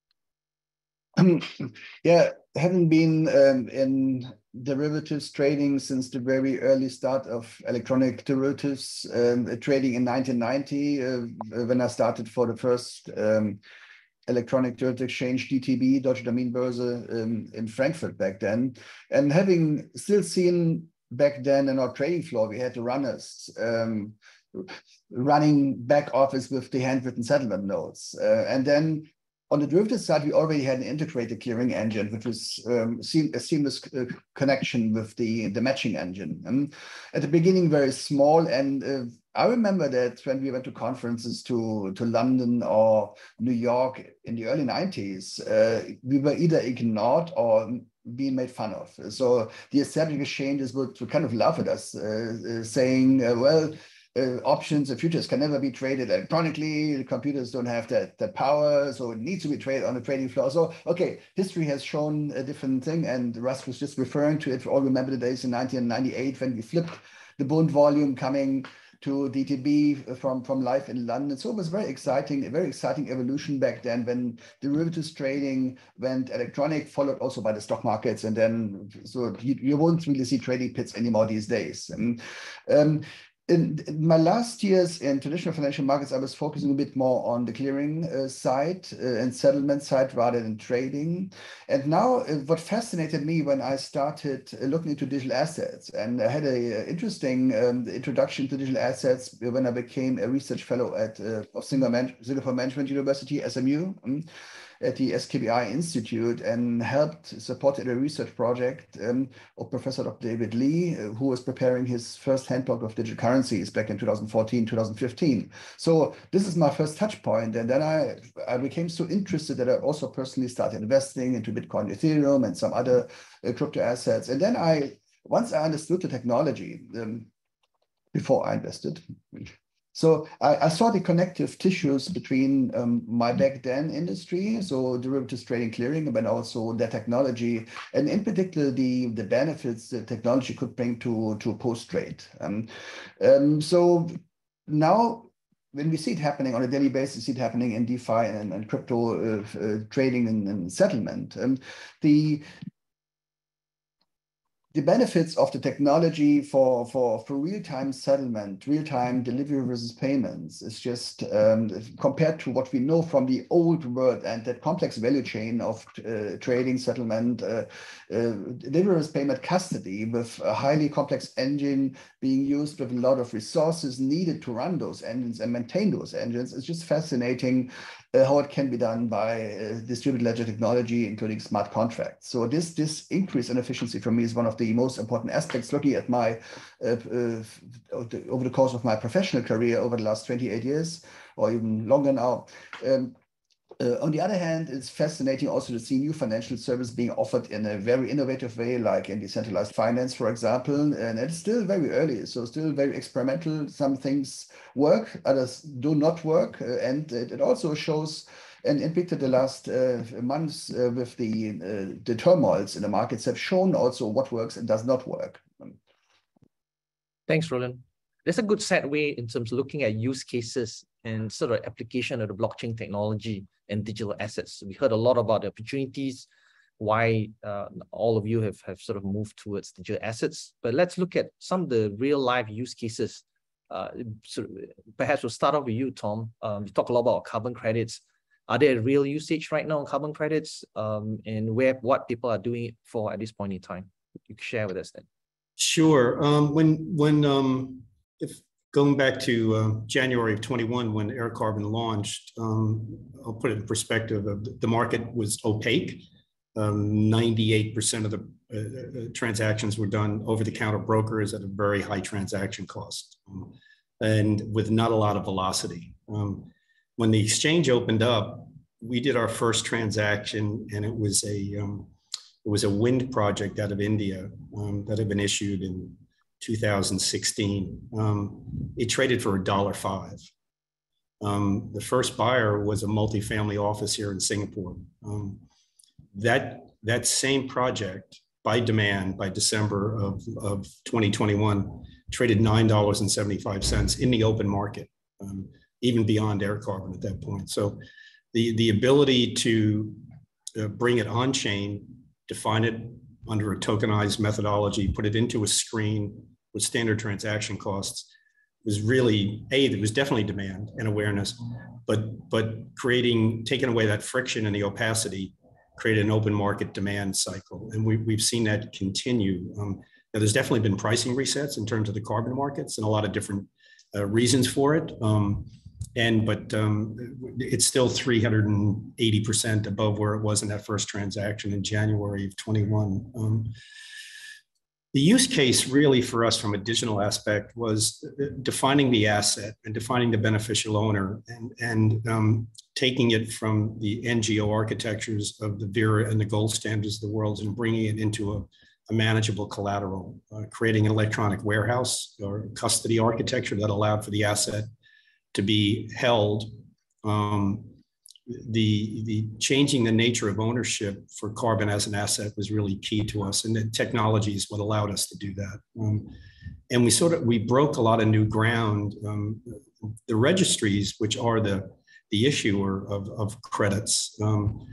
Yeah, having been in derivatives trading since the very early start of electronic derivatives trading in 1990, when I started for the first electronic derivative exchange, DTB, Deutsche Terminbörse, in Frankfurt back then. And having still seen back then in our trading floor, we had the runners running back office with the handwritten settlement notes. And then on the derivative side, we already had an integrated clearing engine, which was a seamless connection with the matching engine. And at the beginning, very small. And I remember that when we went to conferences to London or New York in the early 90s, we were either ignored or being made fun of. So the established exchanges would kind of laugh at us, saying, well, options and futures can never be traded electronically. The computers don't have that power, so it needs to be traded on the trading floor. So, okay, history has shown a different thing, and Russ was just referring to it. We all remember the days in 1998 when we flipped the Bund volume coming to DTB from live in London. So it was very exciting, a very exciting evolution back then when derivatives trading went electronic, followed also by the stock markets. And then, so you won't really see trading pits anymore these days. In my last years in traditional financial markets, I was focusing a bit more on the clearing side and settlement side rather than trading. And now what fascinated me when I started looking into digital assets, and I had an interesting introduction to digital assets when I became a research fellow at Singapore Management University, SMU. At the SKBI Institute, and supported a research project of Professor Dr. David Lee, who was preparing his first handbook of digital currencies back in 2014, 2015. So this is my first touch point. And then I became so interested that I also personally started investing into Bitcoin, Ethereum, and some other crypto assets. And then once I understood the technology, before I invested, so I saw the connective tissues between my back then industry, so derivatives trading, clearing, but also the technology, and in particular the benefits the technology could bring to post-trade. So now when we see it happening on a daily basis, see it happening in DeFi and crypto trading and settlement, the benefits of the technology for real-time settlement, real-time delivery versus payments is just compared to what we know from the old world and that complex value chain of trading, settlement, delivery versus payment, custody, with a highly complex engine being used with a lot of resources needed to run those engines and maintain those engines. It's just fascinating how it can be done by distributed ledger technology, including smart contracts. So this increase in efficiency for me is one of the most important aspects, looking at my over the course of my professional career over the last 28 years, or even longer now. On the other hand, it's fascinating also to see new financial service being offered in a very innovative way, like in decentralized finance, for example. And it's still very early, so still very experimental. Some things work, others do not work. And it also shows, and in particular the last months with the turmoils in the markets have shown also what works and does not work. Thanks, Roland. That's a good segue in terms of looking at use cases and sort of application of the blockchain technology and digital assets. We heard a lot about the opportunities, why all of you have sort of moved towards digital assets. But let's look at some of the real life use cases. So perhaps we'll start off with you, Tom. You talk a lot about carbon credits. Are there real usage right now on carbon credits, and what people are doing it for at this point in time? You can share with us then. Sure. If going back to January of 21, when Air Carbon launched, I'll put it in perspective of the market was opaque. 98% of the transactions were done over-the-counter brokers at a very high transaction cost, and with not a lot of velocity. When the exchange opened up, we did our first transaction, and it was a wind project out of India that had been issued in 2016. It traded for $1.05. The first buyer was a multifamily office here in Singapore. That same project, by demand, by December of 2021, traded $9.75 in the open market, even beyond Air Carbon at that point. So the ability to bring it on chain, define it under a tokenized methodology, put it into a screen with standard transaction costs, was really, there was definitely demand and awareness, but taking away that friction and the opacity, created an open market demand cycle. And we've seen that continue. Now there's definitely been pricing resets in terms of the carbon markets and a lot of different reasons for it. But it's still 380% above where it was in that first transaction in January of 21. The use case really for us from a digital aspect was defining the asset and defining the beneficial owner and taking it from the NGO architectures of the Vera and the gold standards of the world and bringing it into a manageable collateral, creating an electronic warehouse or custody architecture that allowed for the asset to be held. The changing the nature of ownership for carbon as an asset was really key to us, and the technology is what allowed us to do that. And we broke a lot of new ground. The registries, which are the issuer of credits,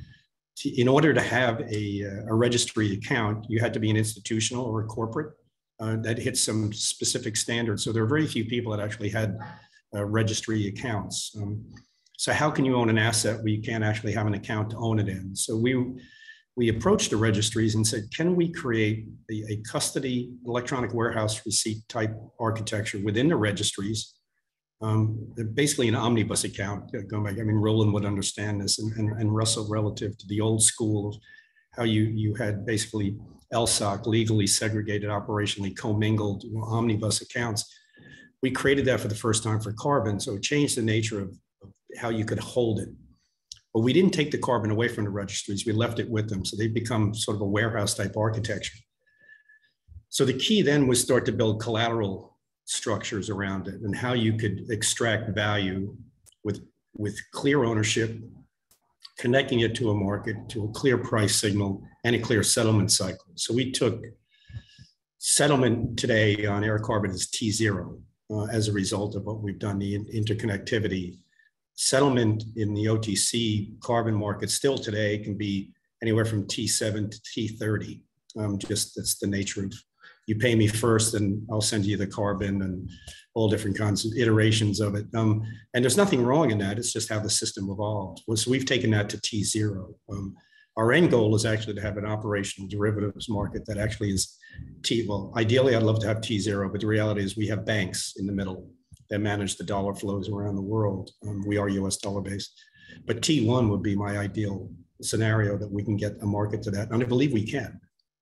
in order to have a registry account, you had to be an institutional or a corporate. that hit some specific standards. So there are very few people that actually had registry accounts. So how can you own an asset where you can't actually have an account to own it in? So we approached the registries and said, can we create a custody electronic warehouse receipt type architecture within the registries? Basically an omnibus account. Going back, I mean, Roland would understand this, and Russell, relative to the old school of how you had basically LSOC, legally segregated, operationally commingled omnibus accounts. We created that for the first time for carbon, so it changed the nature of how you could hold it. But we didn't take the carbon away from the registries, we left it with them, so they've become sort of a warehouse type architecture. So the key then was start to build collateral structures around it and how you could extract value with clear ownership, connecting it to a market, to a clear price signal, and a clear settlement cycle. So we took settlement today on air carbon is T0 as a result of what we've done, the interconnectivity. Settlement in the OTC carbon market still today can be anywhere from T7 to T30. Just that's the nature of, you pay me first and I'll send you the carbon, and all different kinds of iterations of it. And there's nothing wrong in that. It's just how the system evolved. So we've taken that to T0. Our end goal is actually to have an operational derivatives market that actually is well, ideally I'd love to have T0, but the reality is we have banks in the middle that manage the dollar flows around the world. We are US dollar based, but T1 would be my ideal scenario that we can get a market to that. And I believe we can.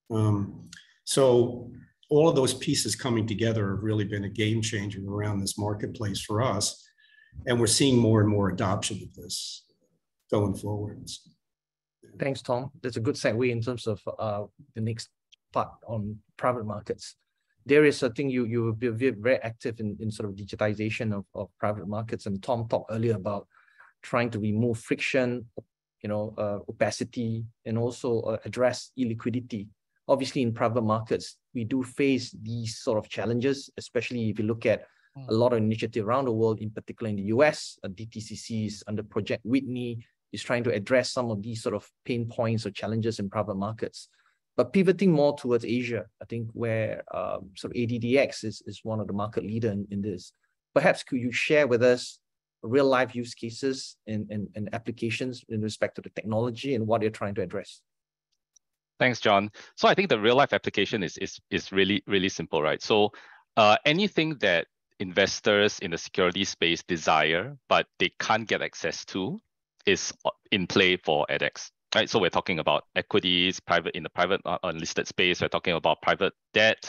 So all of those pieces coming together have really been a game changer around this marketplace for us. And we're seeing more and more adoption of this going forwards. Thanks, Tom. That's a good segue in terms of the next part on private markets. Darius, I think you will be very active in sort of digitization of private markets. And Tom talked earlier about trying to remove friction, opacity, and also address illiquidity. Obviously, in private markets, we do face these sort of challenges, especially if you look at a lot of initiatives around the world, in particular in the US, DTCCs under Project Whitney is trying to address some of these sort of pain points or challenges in private markets. But pivoting more towards Asia, I think where sort of ADDX is one of the market leaders in this. Perhaps could you share with us real life use cases and applications in respect to the technology and what you're trying to address? Thanks, John. So I think the real life application is really, really simple, right? So anything that investors in the security space desire, but they can't get access to, is in play for ADDX. Right, so we're talking about equities, in the private unlisted space. We're talking about private debt,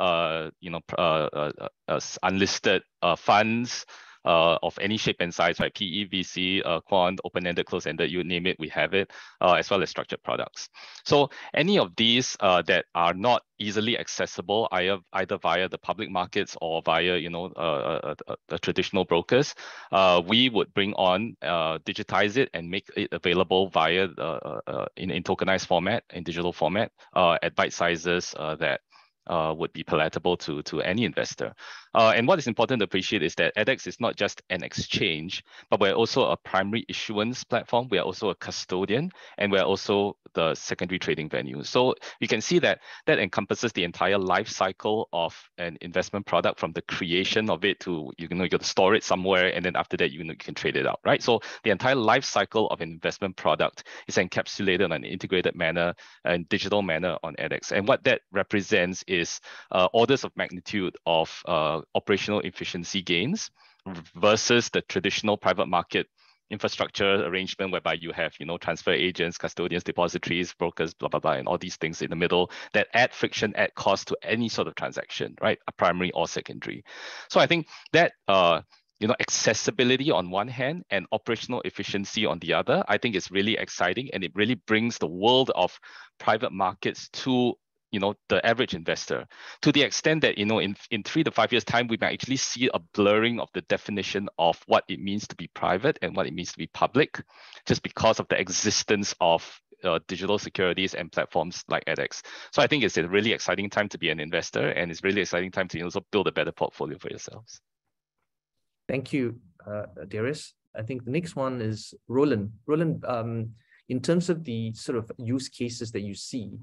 unlisted funds of any shape and size, right? PE, VC, quant, open-ended, closed-ended, you name it, we have it, as well as structured products. So any of these that are not easily accessible, either via the public markets or via the traditional brokers, we would bring on, digitize it and make it available via in tokenized format, in digital format, at bite sizes that would be palatable to any investor. And what is important to appreciate is that ADDX is not just an exchange, but we're also a primary issuance platform. We are also a custodian, and we're also the secondary trading venue. So you can see that encompasses the entire life cycle of an investment product, from the creation of it to, you got to store it somewhere, and then after that, you can trade it out, right? So the entire life cycle of an investment product is encapsulated in an integrated manner and digital manner on ADDX. And what that represents is orders of magnitude of operational efficiency gains versus the traditional private market infrastructure arrangement, whereby you have transfer agents, custodians, depositories, brokers, blah blah blah, and all these things in the middle that add friction, add cost to any sort of transaction, right? A primary or secondary. So I think that accessibility on one hand and operational efficiency on the other, I think is really exciting, and it really brings the world of private markets to the average investor, to the extent that in 3 to 5 years time, we might actually see a blurring of the definition of what it means to be private and what it means to be public, just because of the existence of digital securities and platforms like ADDX. So I think it's a really exciting time to be an investor, and it's really exciting time to also build a better portfolio for yourselves. Thank you, Darius. I think the next one is Roland. Roland, in terms of the sort of use cases that you see,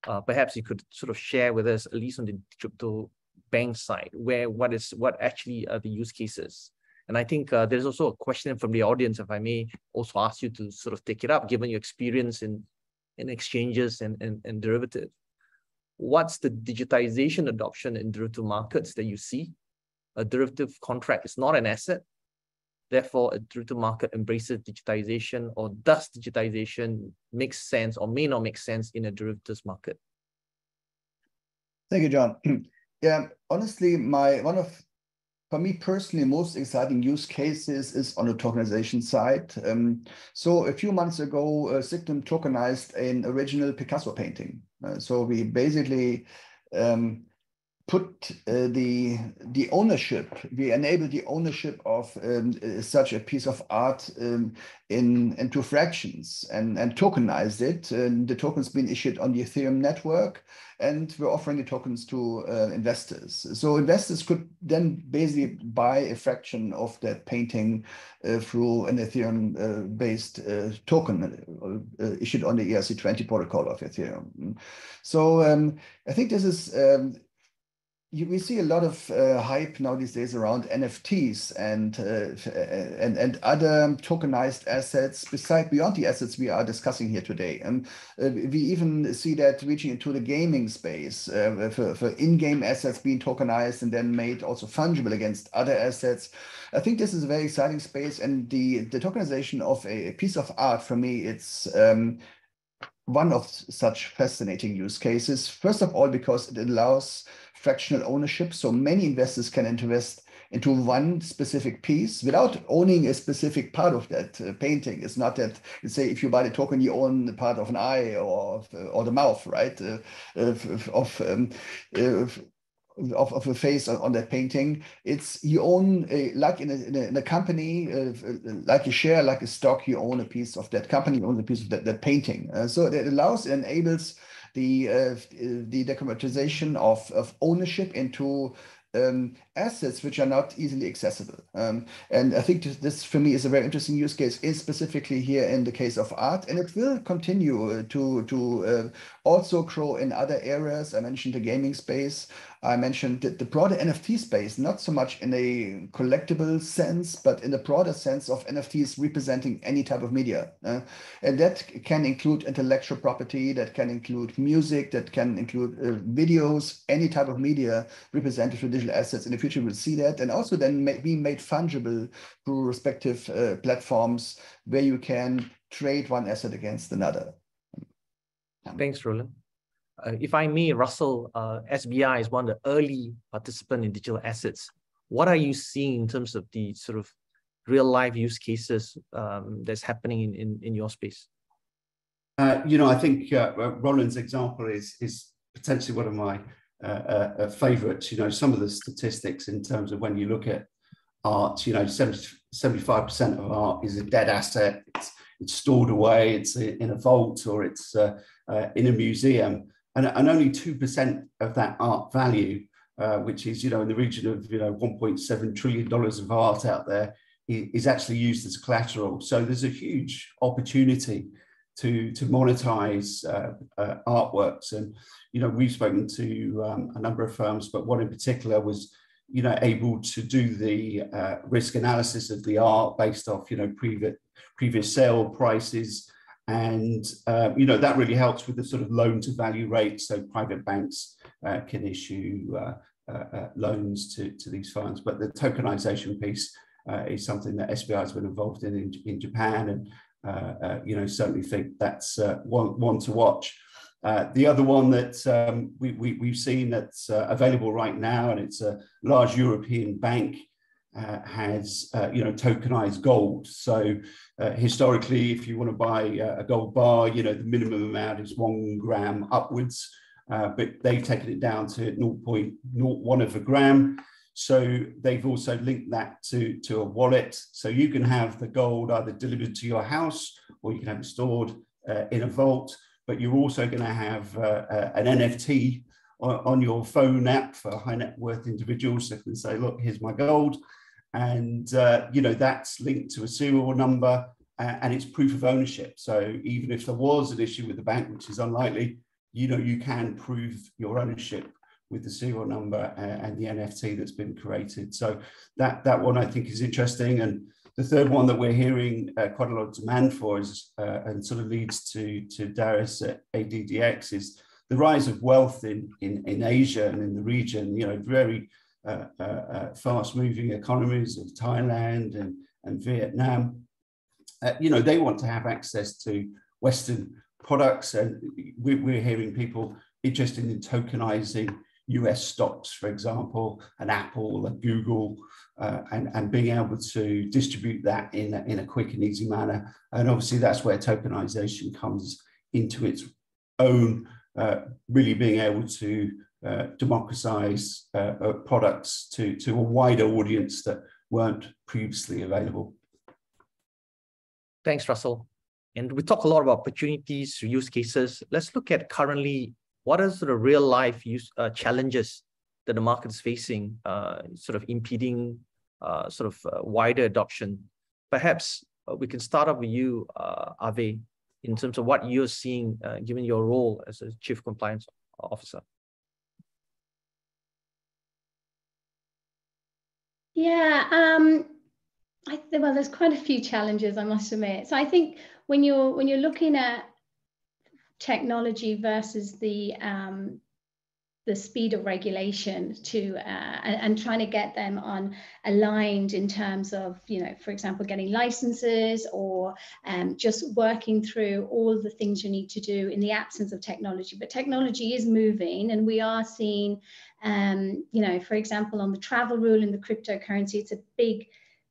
perhaps you could sort of share with us, at least on the digital bank side, what actually are the use cases. And I think there's also a question from the audience, if I may also ask you to sort of take it up, given your experience in exchanges and derivative. What's the digitization adoption in derivative markets that you see? A derivative contract is not an asset. Therefore, a derivative market embraces digitization, or does digitization make sense or may not make sense in a derivatives market? Thank you, John. Yeah, honestly, for me personally, most exciting use cases is on the tokenization side. So a few months ago, Signum tokenized an original Picasso painting. So we basically put the ownership, we enabled the ownership of such a piece of art into fractions and tokenized it. And the tokens being issued on the Ethereum network, and we're offering the tokens to investors. So investors could then basically buy a fraction of that painting through an Ethereum-based token issued on the ERC20 protocol of Ethereum. So I think this is we see a lot of hype now these days around NFTs and other tokenized assets beyond the assets we are discussing here today. And we even see that reaching into the gaming space for in-game assets being tokenized and then made also fungible against other assets. I think this is a very exciting space, and the tokenization of a piece of art, for me, it's one of such fascinating use cases. First of all, because it allows fractional ownership, so many investors can invest into one specific piece without owning a specific part of that painting. It's not that, say, if you buy the token, you own the part of an eye or the mouth, right, of a face on that painting. It's you own like in a company, like a share, like a stock, you own a piece of that company, you own a piece of that painting. So it enables the democratization of ownership into assets which are not easily accessible. And I think this for me is a very interesting use case, specifically here in the case of art, and it will continue to also grow in other areas. I mentioned the gaming space. I mentioned the broader NFT space, not so much in a collectible sense, but in the broader sense of NFTs representing any type of media. And that can include intellectual property, that can include music, that can include videos, any type of media represented through digital assets. In the future, we'll see that, and also then being made fungible through respective platforms where you can trade one asset against another. Thanks, Roland. If I may, Russell, SBI is one of the early participants in digital assets. What are you seeing in terms of the sort of real life use cases that's happening in your space? I think Roland's example is potentially one of my favorites. Some of the statistics in terms of when you look at art, 75% of art is a dead asset. It's stored away, it's in a vault, or it's in a museum. And only 2% of that art value, which is, in the region of, $1.7 trillion of art out there, is actually used as collateral. So there's a huge opportunity to monetize artworks. And, we've spoken to a number of firms, but one in particular was, able to do the risk analysis of the art based off, previous sale prices. And, that really helps with the sort of loan to value rate. So private banks can issue loans to these funds. But the tokenization piece is something that SBI has been involved in Japan. And, certainly think that's one to watch. The other one that we've seen that's available right now, and it's a large European bank, has tokenized gold. So historically, if you want to buy a gold bar, the minimum amount is 1 gram upwards, but they've taken it down to 0.01 of a gram. So they've also linked that to a wallet. So you can have the gold either delivered to your house, or you can have it stored in a vault, but you're also going to have an NFT on your phone app for high net worth individuals. So they can say, look, here's my gold. And, that's linked to a serial number, and it's proof of ownership. So even if there was an issue with the bank, which is unlikely, you can prove your ownership with the serial number and the NFT that's been created. So that one I think is interesting. And the third one that we're hearing quite a lot of demand for is, and sort of leads to Darius at ADDX, is the rise of wealth in Asia and in the region. Very fast-moving economies of Thailand and Vietnam. They want to have access to Western products, and we're hearing people interested in tokenizing US stocks, for example, an Apple, a Google, and being able to distribute that in a quick and easy manner. And obviously that's where tokenization comes into its own, really being able to democratize products to a wider audience that weren't previously available. Thanks, Russell. And we talk a lot about opportunities, use cases. Let's look at currently, what are sort of real life challenges that the market is facing, sort of impeding wider adoption? Perhaps we can start off with you, Ave, in terms of what you're seeing, given your role as a Chief Compliance Officer. Yeah, well, there's quite a few challenges, I must admit. So I think when you're looking at technology versus the speed of regulation and trying to get them aligned in terms of, for example, getting licenses or just working through all the things you need to do in the absence of technology. But technology is moving, and we are seeing, for example, on the travel rule in the cryptocurrency, it's a big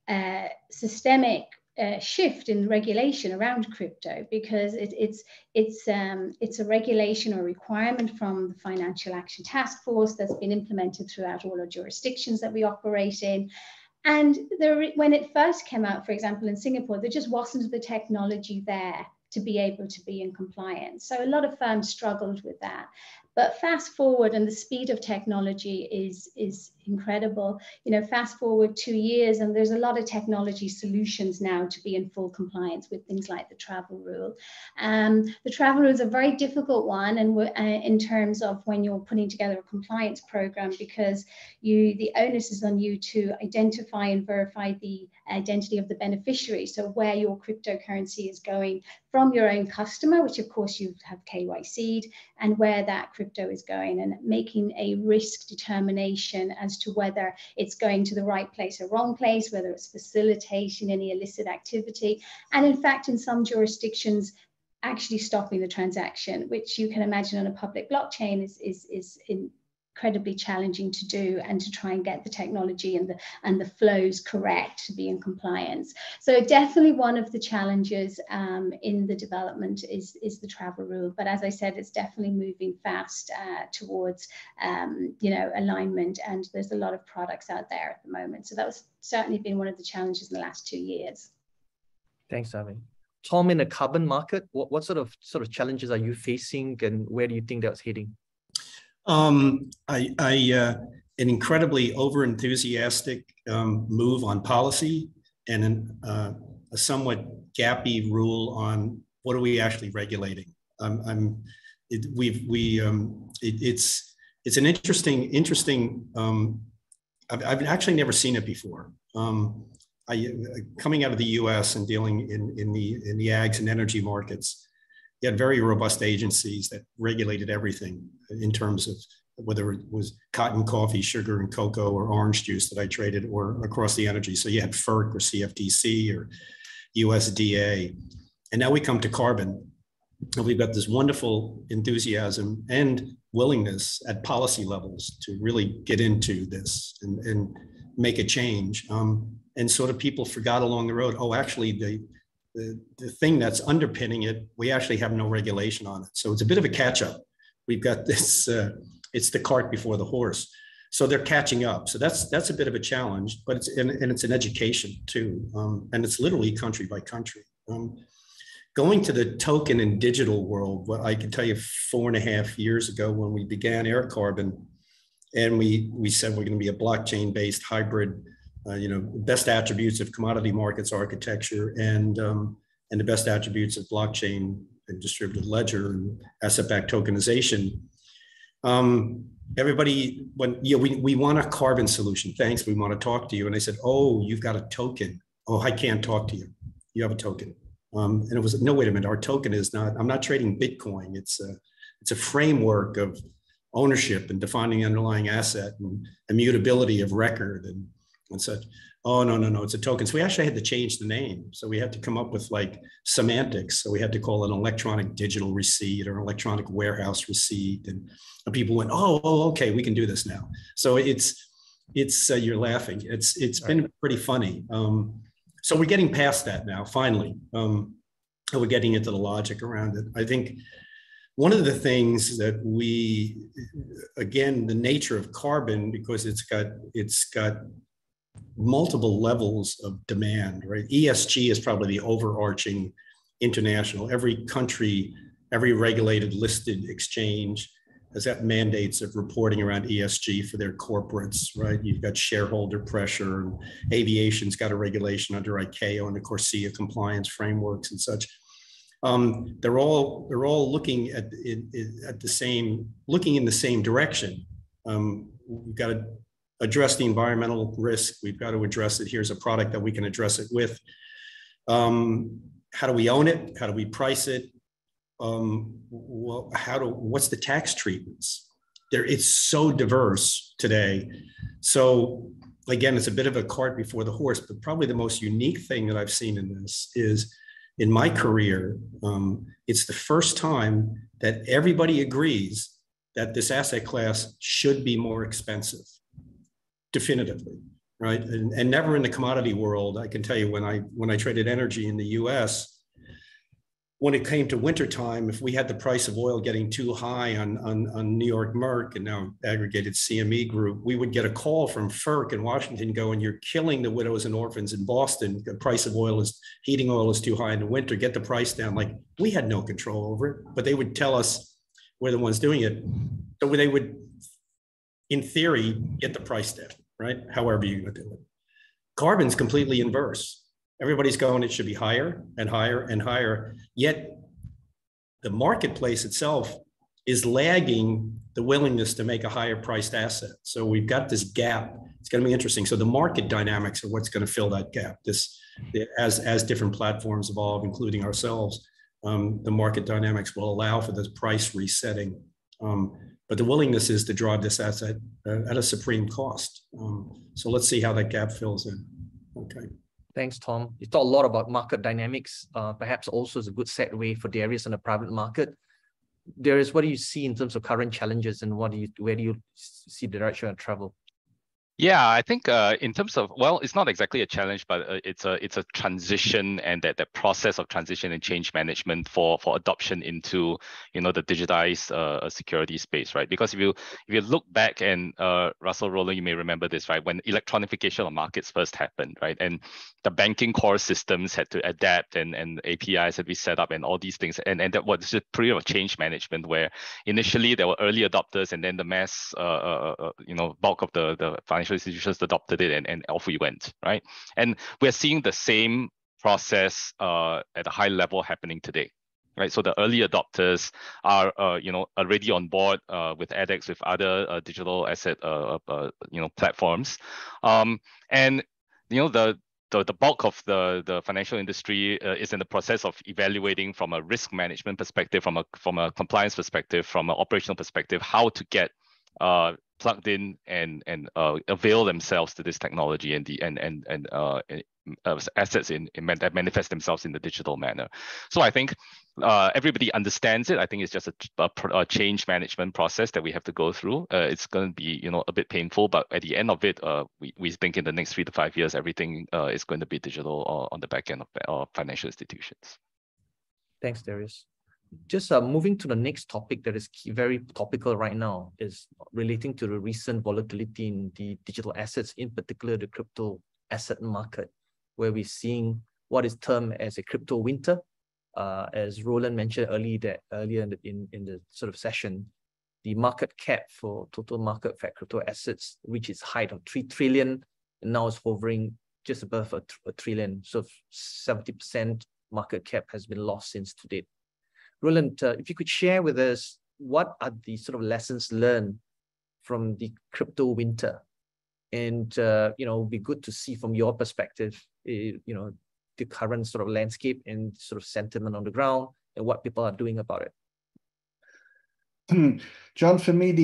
systemic shift in regulation around crypto, because it's a regulation or requirement from the Financial Action Task Force that's been implemented throughout all our jurisdictions that we operate in. And when it first came out, for example, in Singapore, there just wasn't the technology there to be able to be in compliance. So a lot of firms struggled with that. But fast forward, and the speed of technology is incredible. Fast forward 2 years, and there's a lot of technology solutions now to be in full compliance with things like the travel rule. The travel rule is a very difficult one, and in terms of when you're putting together a compliance program, because the onus is on you to identify and verify the identity of the beneficiary. So where your cryptocurrency is going from your own customer, which of course you have KYC'd, and where that crypto is going, and making a risk determination as to whether it's going to the right place or wrong place, whether it's facilitating any illicit activity, and in fact, in some jurisdictions, actually stopping the transaction, which you can imagine on a public blockchain is incredibly challenging to do, and to try and get the technology and the flows correct to be in compliance. So definitely one of the challenges in the development is the travel rule. But as I said, it's definitely moving fast towards alignment, and there's a lot of products out there at the moment. So that was certainly been one of the challenges in the last 2 years. Thanks, Ave. Tom, in the carbon market, what sort of challenges are you facing, and where do you think that's heading? An incredibly over-enthusiastic move on policy, and a somewhat gappy rule on what are we actually regulating. It's an interesting. I've actually never seen it before. Coming out of the U.S. and dealing in the ags and energy markets, you had very robust agencies that regulated everything in terms of whether it was cotton, coffee, sugar, and cocoa, or orange juice that I traded, or across the energy. So you had FERC or CFTC or USDA. And now we come to carbon, and we've got this wonderful enthusiasm and willingness at policy levels to really get into this and make a change. And sort of people forgot along the road, oh, actually the thing that's underpinning it, we actually have no regulation on it. So it's a bit of a catch up. We've got this, it's the cart before the horse. So they're catching up. So that's a bit of a challenge, but it's an education too. And it's literally country by country. Going to the token and digital world, what I can tell you 4.5 years ago when we began Air Carbon, and we said we're going to be a blockchain-based hybrid, best attributes of commodity markets architecture and the best attributes of blockchain and distributed ledger and asset-backed tokenization. Everybody, we want a carbon solution. Thanks, we want to talk to you. And I said, oh, you've got a token. Oh, I can't talk to you. You have a token. And it was, no, wait a minute. Our token is not, I'm not trading Bitcoin. It's a framework of ownership and defining the underlying asset and immutability of record and such. Oh, no, it's a token. So we actually had to change the name. So we had to come up with like semantics. So we had to call it an electronic digital receipt or electronic warehouse receipt. And people went, oh, okay, we can do this now. So it's you're laughing. It's been pretty funny. So we're getting past that now, finally. We're getting into the logic around it. I think one of the things that again, the nature of carbon, because it's got multiple levels of demand, right? ESG is probably the overarching international. Every country, every regulated listed exchange has got mandates of reporting around ESG for their corporates, right? You've got shareholder pressure, and aviation's got a regulation under ICAO and the Corsia compliance frameworks and such. They're all looking looking in the same direction. We've got to address the environmental risk. We've got to address it. Here's a product that we can address it with. How do we own it? How do we price it? What's the tax treatments? It's so diverse today. So again, it's a bit of a cart before the horse, but probably the most unique thing that I've seen in this is, in my career, it's the first time that everybody agrees that this asset class should be more expensive, definitively, right? And never in the commodity world, I can tell you, when I traded energy in the US, when it came to wintertime, if we had the price of oil getting too high on New York Merck and now aggregated CME Group, we would get a call from FERC in Washington going, you're killing the widows and orphans in Boston. The price of heating oil is too high in the winter, get the price down. Like, we had no control over it, but they would tell us we're the ones doing it. So they would, in theory, get the price down, right? However you're gonna do it. Carbon's completely inverse. Everybody's going, it should be higher and higher and higher. Yet the marketplace itself is lagging the willingness to make a higher priced asset. So we've got this gap. It's going to be interesting. So the market dynamics are what's going to fill that gap. As different platforms evolve, including ourselves, the market dynamics will allow for this price resetting. But the willingness is to drive this asset at a supreme cost. So let's see how that gap fills in. Okay. Thanks, Tom. You talked a lot about market dynamics. Perhaps also is a good segue for Darius on the private market. Darius, what do you see in terms of current challenges, and where do you see the direction of travel? Yeah, I think in terms of, well, it's not exactly a challenge, but it's a transition, and that process of transition and change management for adoption into, you know, the digitized security space, right? Because if you look back, and Russell, Roland, you may remember this, right? When electronification of markets first happened, right? And the banking core systems had to adapt, and APIs had to be set up, and all these things, and that was just a period of change management where initially there were early adopters, and then the mass, you know, bulk of the financial institutions adopted it, and off we went, right? And we're seeing the same process at a high level happening today, right? So the early adopters are, you know, already on board with ADDX, with other digital asset, you know, platforms, and you know the bulk of the financial industry is in the process of evaluating from a risk management perspective, from a compliance perspective, from an operational perspective, how to get plugged in and avail themselves to this technology and assets that manifest themselves in the digital manner. So I think everybody understands it. I think it's just a change management process that we have to go through. It's going to be, you know, a bit painful, but at the end of it, we think in the next 3 to 5 years, everything is going to be digital on the back end of financial institutions. Thanks, Darius. Just moving to the next topic that is very topical right now, is relating to the recent volatility in the digital assets, in particular the crypto asset market, where we're seeing what is termed as a crypto winter. As Roland mentioned earlier in the sort of session, the market cap for total market for crypto assets reached its height of 3 trillion, and now it's hovering just above a trillion. So 70% market cap has been lost since to date. Roland, if you could share with us, what are the sort of lessons learned from the crypto winter? And, you know, it'd be good to see from your perspective, you know, the current sort of landscape and sort of sentiment on the ground and what people are doing about it. John, for me,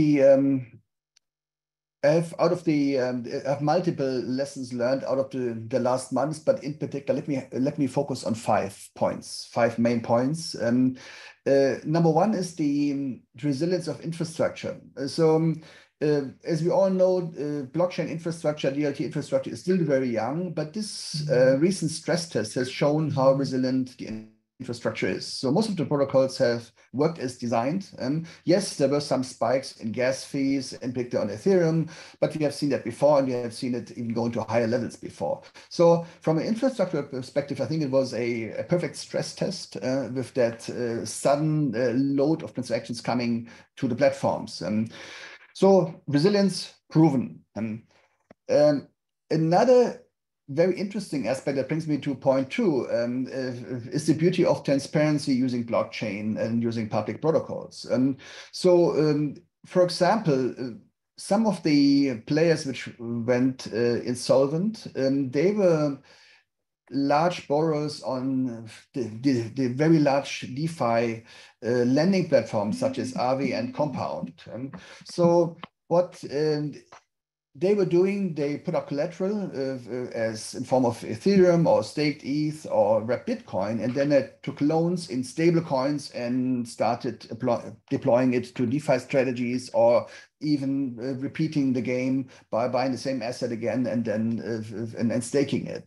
I have multiple lessons learned out of the last months, but in particular, let me focus on 5 points, 5 main points. Number one is the resilience of infrastructure. As we all know, blockchain infrastructure, DLT infrastructure is still very young, but this recent stress test has shown how resilient the infrastructure is. So most of the protocols have worked as designed. Yes, there were some spikes in gas fees, in particular on Ethereum, but we have seen that before, and we have seen it even going to higher levels before. So from an infrastructure perspective, I think it was a perfect stress test with that sudden load of transactions coming to the platforms. So resilience proven. Another very interesting aspect that brings me to point 2 is the beauty of transparency using blockchain and using public protocols. For example, some of the players which went insolvent, they were large borrowers on the very large DeFi lending platforms such as Aave and Compound. So what they were doing, they put up collateral as in form of Ethereum or staked ETH or wrapped Bitcoin, and then they took loans in stable coins and started deploying it to DeFi strategies, or even repeating the game by buying the same asset again and then staking it.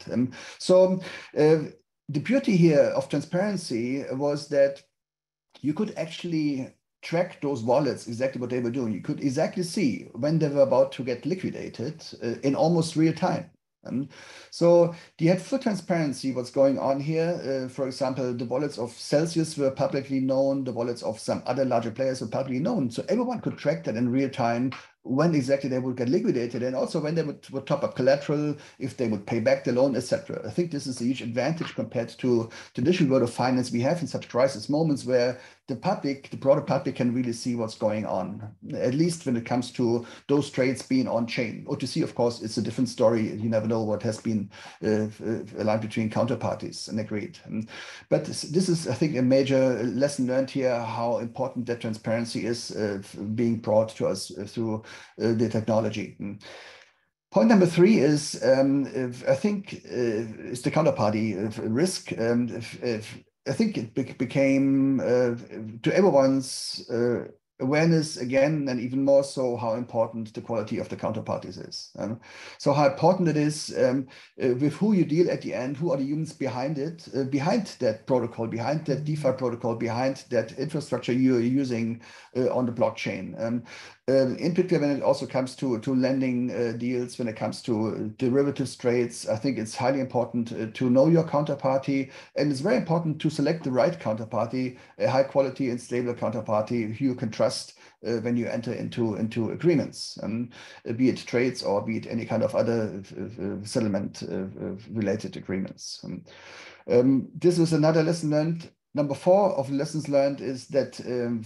The beauty here of transparency was that you could actually track those wallets, exactly what they were doing. You could exactly see when they were about to get liquidated in almost real time. So you had full transparency what's going on here. For example, the wallets of Celsius were publicly known, the wallets of some other larger players were publicly known. So everyone could track that in real time, when exactly they would get liquidated, and also when they would top up collateral, if they would pay back the loan, etc. I think this is a huge advantage compared to traditional world of finance we have in such crisis moments, where the broader public can really see what's going on, at least when it comes to those trades being on chain. OTC, of course, it's a different story. You never know what has been aligned between counterparties and agreed. But this is, I think, a major lesson learned here, how important that transparency is being brought to us through the technology. Point number 3 is, I think, is the counterparty risk. I think it became, to everyone's awareness again, and even more so, how important the quality of the counterparties is. So how important it is with who you deal at the end, who are the humans behind it, behind that protocol, behind that DeFi protocol, behind that infrastructure you're using on the blockchain. In particular, when it also comes to lending deals, when it comes to derivatives trades, I think it's highly important to know your counterparty, and it's very important to select the right counterparty, a high quality and stable counterparty who you can trust when you enter into agreements, be it trades or be it any kind of other settlement related agreements. This is another lesson learned. Number 4 of lessons learned is that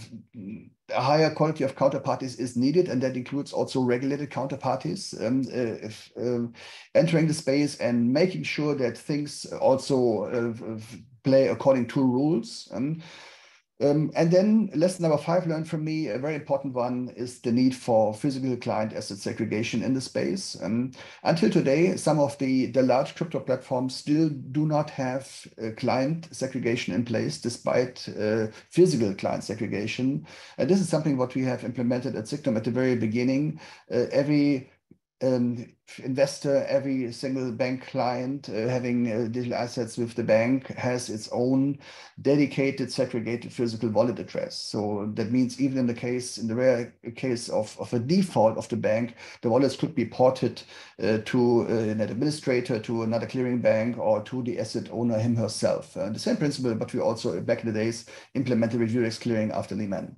a higher quality of counterparties is needed, and that includes also regulated counterparties entering the space and making sure that things also play according to rules. And then lesson number 5 learned from me, a very important one, is the need for physical client asset segregation in the space. Until today, some of the large crypto platforms still do not have client segregation in place, despite physical client segregation. And this is something what we have implemented at Signum at the very beginning. Every investor, every single bank client having digital assets with the bank has its own dedicated, segregated physical wallet address. So that means even in the rare case of a default of the bank, the wallets could be ported to an administrator, to another clearing bank, or to the asset owner him herself. The same principle, but we also, back in the days, implemented Redurex clearing after Lehman.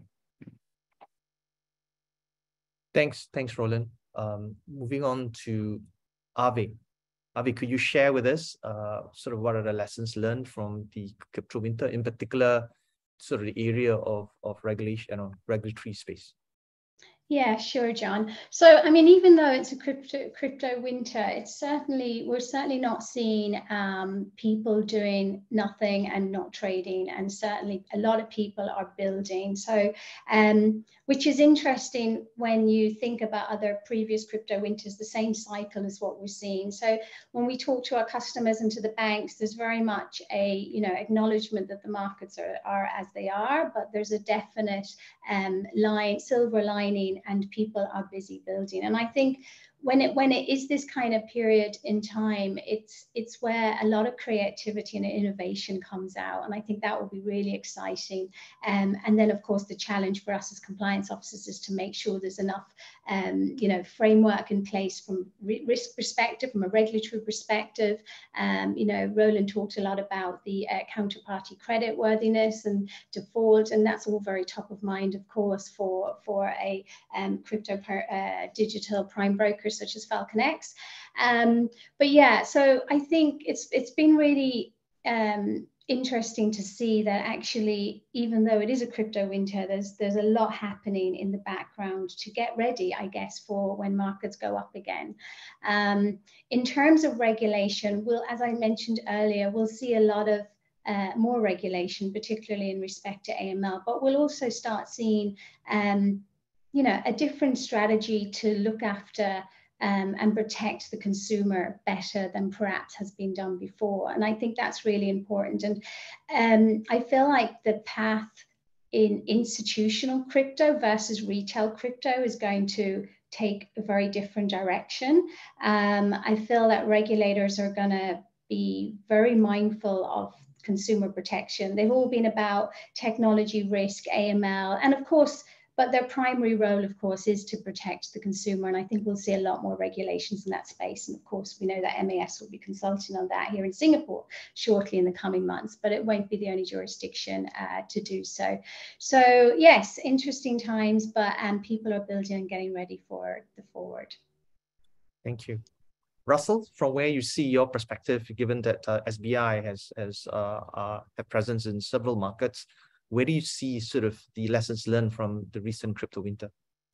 Thanks, Roland. Moving on to Aave. Aave, could you share with us sort of what are the lessons learned from the crypto winter? In particular, sort of the area of regulation and regulatory space? Yeah, sure, John. So, I mean, even though it's a crypto winter, we're certainly not seeing people doing nothing and not trading, and certainly a lot of people are building. So, which is interesting when you think about other previous crypto winters, the same cycle is what we're seeing. So, when we talk to our customers and to the banks, there's very much a acknowledgement that the markets are as they are, but there's a definite silver lining, and people are busy building. And I think when it is this kind of period in time, it's where a lot of creativity and innovation comes out, and I think that will be really exciting. And then, of course, the challenge for us as compliance officers is to make sure there's enough framework in place from risk perspective, from a regulatory perspective. Roland talked a lot about the counterparty credit worthiness and default, and that's all very top of mind, of course, for a crypto digital prime broker such as FalconX. But yeah, so I think it's been really interesting to see that actually, even though it is a crypto winter, there's a lot happening in the background to get ready, I guess, for when markets go up again. In terms of regulation, as I mentioned earlier, we'll see a lot of more regulation, particularly in respect to AML, but we'll also start seeing a different strategy to look after and protect the consumer better than perhaps has been done before. And I think that's really important. And I feel like the path in institutional crypto versus retail crypto is going to take a very different direction. I feel that regulators are going to be very mindful of consumer protection. They've all been about technology risk, AML, and of course, but their primary role, of course, is to protect the consumer. And I think we'll see a lot more regulations in that space. And of course, we know that MAS will be consulting on that here in Singapore shortly in the coming months, but it won't be the only jurisdiction to do so. So yes, interesting times, but people are building and getting ready for the forward. Thank you. Russell, from where you see your perspective, given that SBI has a presence in several markets, where do you see sort of the lessons learned from the recent crypto winter?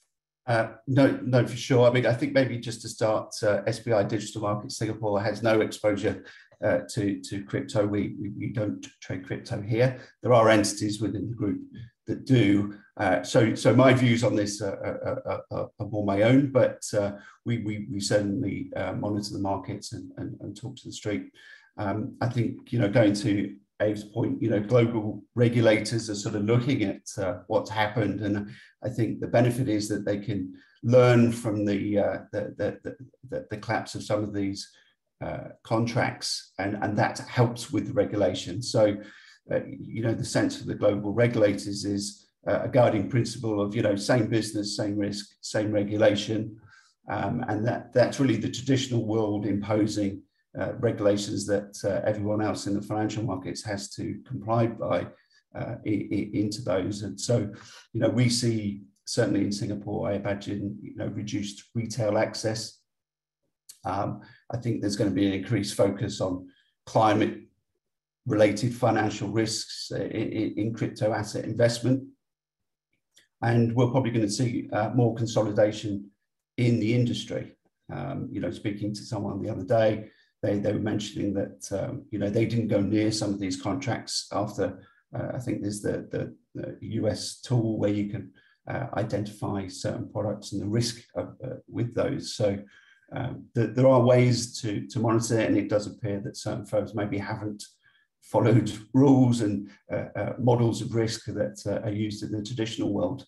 No, for sure. I mean, I think maybe just to start, SBI Digital Markets Singapore has no exposure to crypto. We don't trade crypto here. There are entities within the group that do. So my views on this are more my own, but we certainly monitor the markets and talk to the street. I think, going to Abe's point, global regulators are sort of looking at what's happened, and I think the benefit is that they can learn from the collapse of some of these contracts, and that helps with the regulation. So, the sense of the global regulators is a guiding principle of same business, same risk, same regulation, and that's really the traditional world imposing regulations that everyone else in the financial markets has to comply by into those. And so, we see certainly in Singapore, I imagine, reduced retail access. I think there's going to be an increased focus on climate-related financial risks in crypto asset investment. And we're probably going to see more consolidation in the industry. Speaking to someone the other day, they were mentioning that they didn't go near some of these contracts after I think there's the US tool where you can identify certain products and the risk with those. So there are ways to monitor it, and it does appear that certain firms maybe haven't followed rules and models of risk that are used in the traditional world.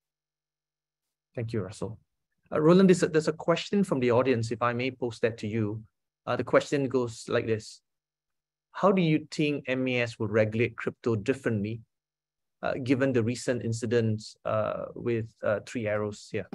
Thank you, Russell. Roland, there's a question from the audience, if I may post that to you. The question goes like this. How do you think MAS will regulate crypto differently, given the recent incidents with Three Arrows here?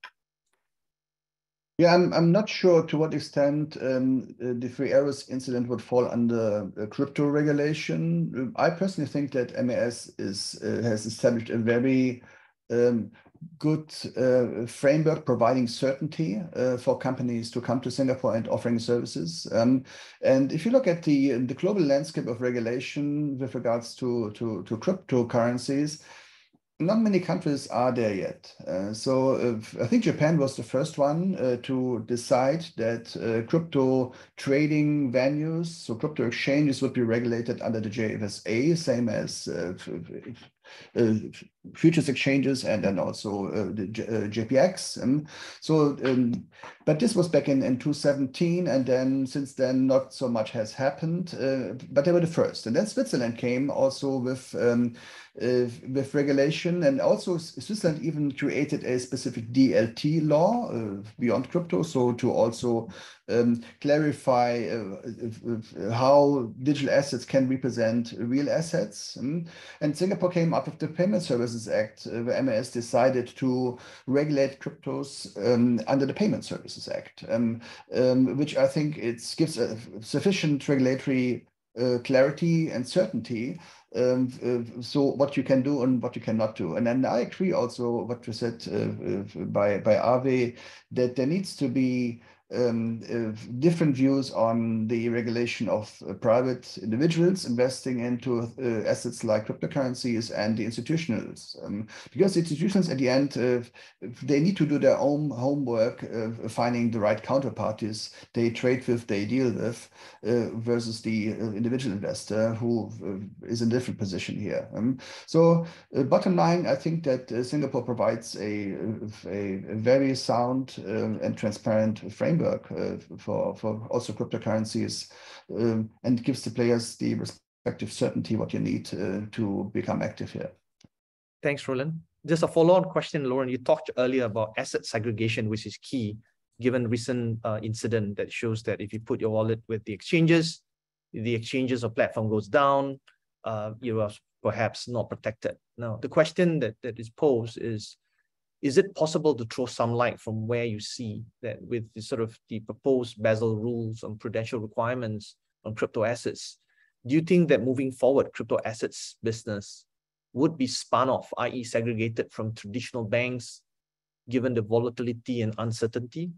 Yeah, I'm not sure to what extent the Three Arrows incident would fall under crypto regulation. I personally think that MAS has established a very good framework providing certainty for companies to come to Singapore and offering services. And if you look at the global landscape of regulation with regards to cryptocurrencies, not many countries are there yet. So I think Japan was the first one to decide that crypto trading venues, so crypto exchanges, would be regulated under the JFSA, same as futures exchanges and then also the JPX. But this was back in 2017, and then since then not so much has happened, but they were the first. And then Switzerland came also with regulation, and also Switzerland even created a specific DLT law beyond crypto, so to also clarify how digital assets can represent real assets. And Singapore came up with the Payment Services Act, where MAS decided to regulate cryptos under the Payment Services Act, which I think gives a sufficient regulatory clarity and certainty. So what you can do and what you cannot do. And then I agree also what you said by Ave, that there needs to be different views on the regulation of private individuals investing into assets like cryptocurrencies and the institutionals. Because the institutions at the end, they need to do their own homework, finding the right counterparties they trade with, they deal with, versus the individual investor who is in a different position here. So bottom line, I think that Singapore provides a very sound and transparent framework for also cryptocurrencies, and gives the players the respective certainty what you need to become active here. Thanks, Roland. Just a follow-on question, Lauren. You talked earlier about asset segregation, which is key, given recent incident that shows that if you put your wallet with the exchanges or platform goes down, you are perhaps not protected. Now, the question that is posed is it possible to throw some light from where you see that with the sort of the proposed Basel rules on prudential requirements on crypto assets, do you think that moving forward, crypto assets business would be spun off, i.e. segregated from traditional banks, given the volatility and uncertainty?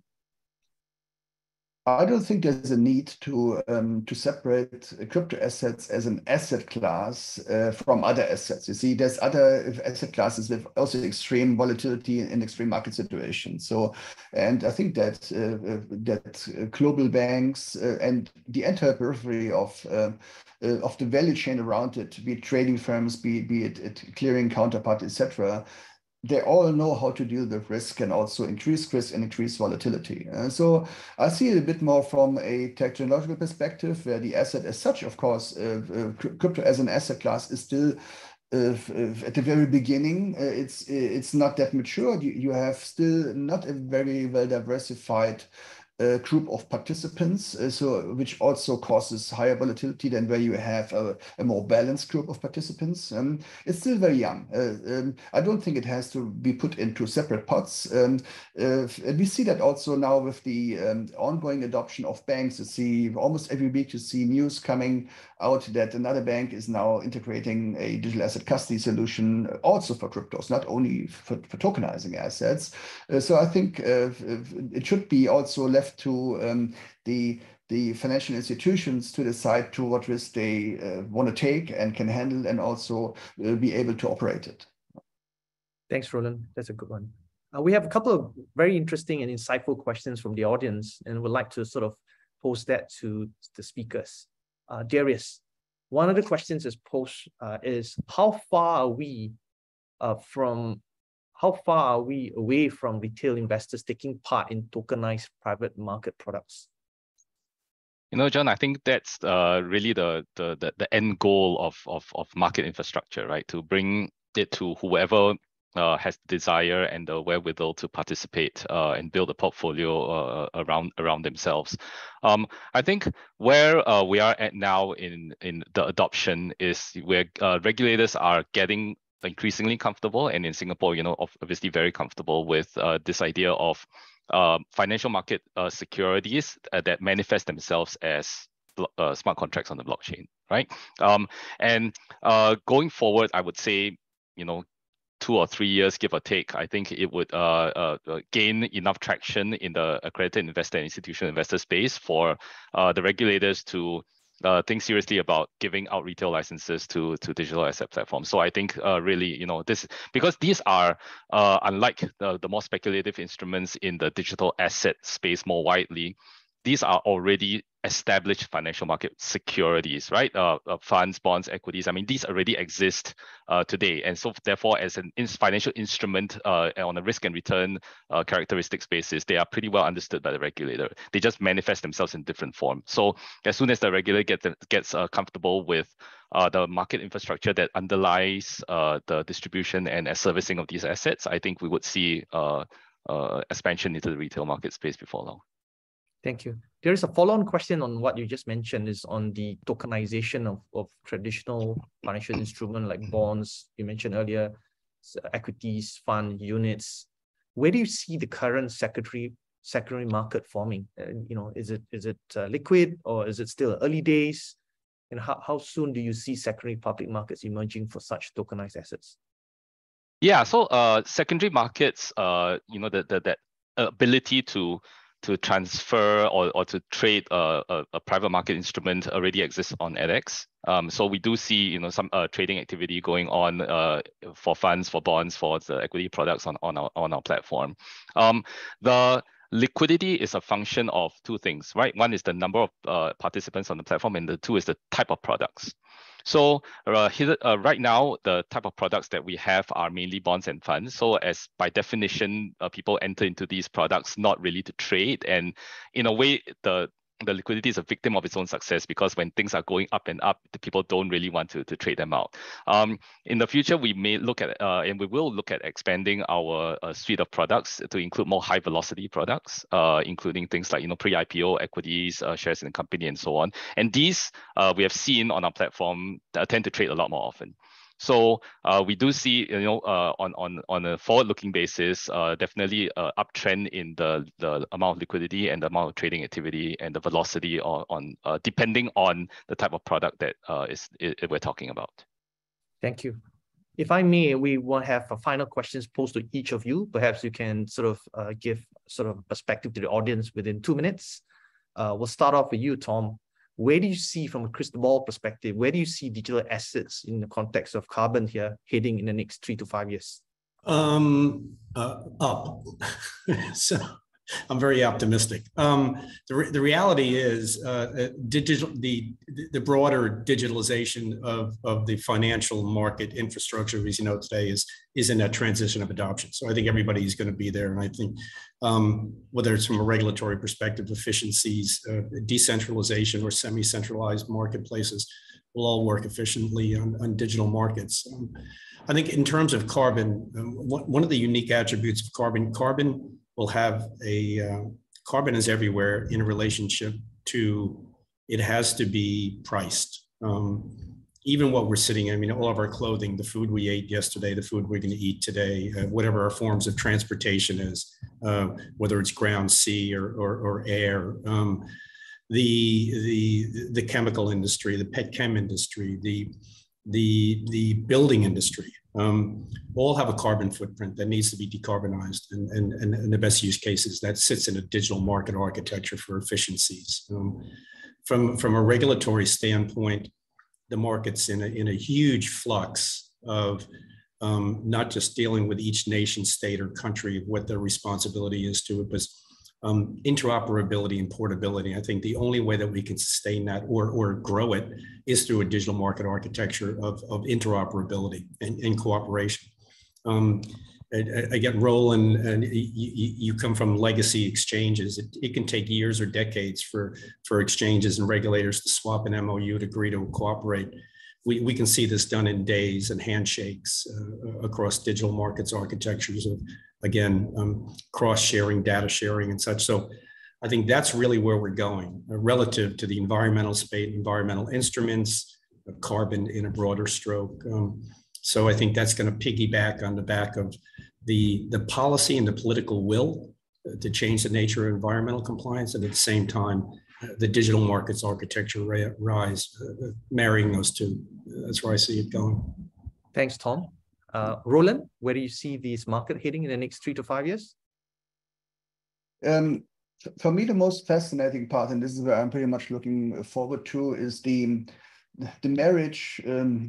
I don't think there's a need to separate crypto assets as an asset class from other assets. You see, there's other asset classes with also extreme volatility in extreme market situations. So, and I think that that global banks and the entire periphery of the value chain around it, be it trading firms, be it clearing counterparty, etc., they all know how to deal with risk and also increase risk and increase volatility. So I see it a bit more from a technological perspective, where the asset as such, of course, crypto as an asset class is still at the very beginning. It's not that mature. You have still not a very well diversified group of participants, which also causes higher volatility than where you have a more balanced group of participants. It's still very young. I don't think it has to be put into separate pots. And we see that also now with the ongoing adoption of banks. You see almost every week you see news coming out that another bank is now integrating a digital asset custody solution also for cryptos, not only for tokenizing assets. So I think it should be also left to the financial institutions to decide to what risk they want to take and can handle, and also be able to operate it. Thanks, Roland. That's a good one. We have a couple of very interesting and insightful questions from the audience, and would like to sort of pose that to the speakers. Darius, one of the questions is posed is how far are we away from retail investors taking part in tokenized private market products? You know, John, I think that's really the end goal of market infrastructure, right? To bring it to whoever has desire and the wherewithal to participate and build a portfolio around themselves. I think where we are at now in the adoption is where regulators are getting increasingly comfortable, and in Singapore, you know, obviously very comfortable with this idea of financial market securities that manifest themselves as smart contracts on the blockchain, right? And going forward, I would say, you know, 2 or 3 years, give or take, I think it would gain enough traction in the accredited investor and institutional investor space for the regulators to think seriously about giving out retail licenses to digital asset platforms. So I think really, you know, this, because these are unlike the more speculative instruments in the digital asset space more widely, these are already established financial market securities, right? Funds, bonds, equities. I mean, these already exist today. And so therefore, as an financial instrument on a risk and return characteristics basis, they are pretty well understood by the regulator. They just manifest themselves in different forms. So as soon as the regulator gets comfortable with the market infrastructure that underlies the distribution and servicing of these assets, I think we would see expansion into the retail market space before long. Thank you. There is a follow-on question on what you just mentioned, is on the tokenization of traditional financial instruments like bonds, you mentioned earlier, equities, fund, units. Where do you see the current secondary market forming? You know, is it liquid, or is it still early days? And how soon do you see secondary public markets emerging for such tokenized assets? Yeah, so secondary markets, you know, that ability to transfer or to trade a private market instrument already exists on ADDX. So we do see, you know, some trading activity going on for funds, for bonds, for the equity products on our platform. The liquidity is a function of two things, right? One is the number of participants on the platform, and the two is the type of products. So right now, the type of products that we have are mainly bonds and funds. So as by definition, people enter into these products not really to trade. And in a way, the liquidity is a victim of its own success, because when things are going up and up, the people don't really want to trade them out. In the future, we may look at, and we will look at expanding our suite of products to include more high velocity products, including things like, you know, pre-IPO equities, shares in the company, and so on. And these we have seen on our platform tend to trade a lot more often. So we do see, you know, on a forward-looking basis, definitely an uptrend in the amount of liquidity and the amount of trading activity and the velocity on depending on the type of product that we're talking about. Thank you. If I may, we will have a final questions posed to each of you. Perhaps you can sort of give sort of perspective to the audience within 2 minutes. We'll start off with you, Tom. Where do you see, from a crystal ball perspective, where do you see digital assets in the context of carbon here heading in the next 3 to 5 years? Up. So I'm very optimistic. The reality is the broader digitalization of the financial market infrastructure, as you know, today is in that transition of adoption. So I think everybody's going to be there. And I think whether it's from a regulatory perspective, efficiencies, decentralization, or semi-centralized marketplaces will all work efficiently on digital markets. I think in terms of carbon, one of the unique attributes of carbon will have carbon is everywhere in relationship to, it has to be priced. Even what we're sitting in, I mean, all of our clothing, the food we ate yesterday, the food we're going to eat today, whatever our forms of transportation is, whether it's ground, sea, or air, the chemical industry, the pet chem industry, the building industry, all have a carbon footprint that needs to be decarbonized. And the best use cases that sits in a digital market architecture for efficiencies. From a regulatory standpoint, the market's in a huge flux of not just dealing with each nation, state, or country, what their responsibility is to it, but interoperability and portability. I think the only way that we can sustain that or grow it is through a digital market architecture of interoperability and cooperation. Again, Roland, and you come from legacy exchanges. It can take years or decades for exchanges and regulators to swap an MOU to agree to cooperate. We can see this done in days and handshakes across digital markets architectures of, again, cross-sharing, data sharing, and such. So I think that's really where we're going relative to the environmental space, environmental instruments, carbon in a broader stroke. So I think that's going to piggyback on the back of the policy and the political will to change the nature of environmental compliance, and at the same time, the digital markets architecture rise, marrying those two. That's where I see it going. Thanks, Tom. Roland, where do you see this market heading in the next 3 to 5 years? For me, the most fascinating part, and this is where I'm pretty much looking forward to, is the marriage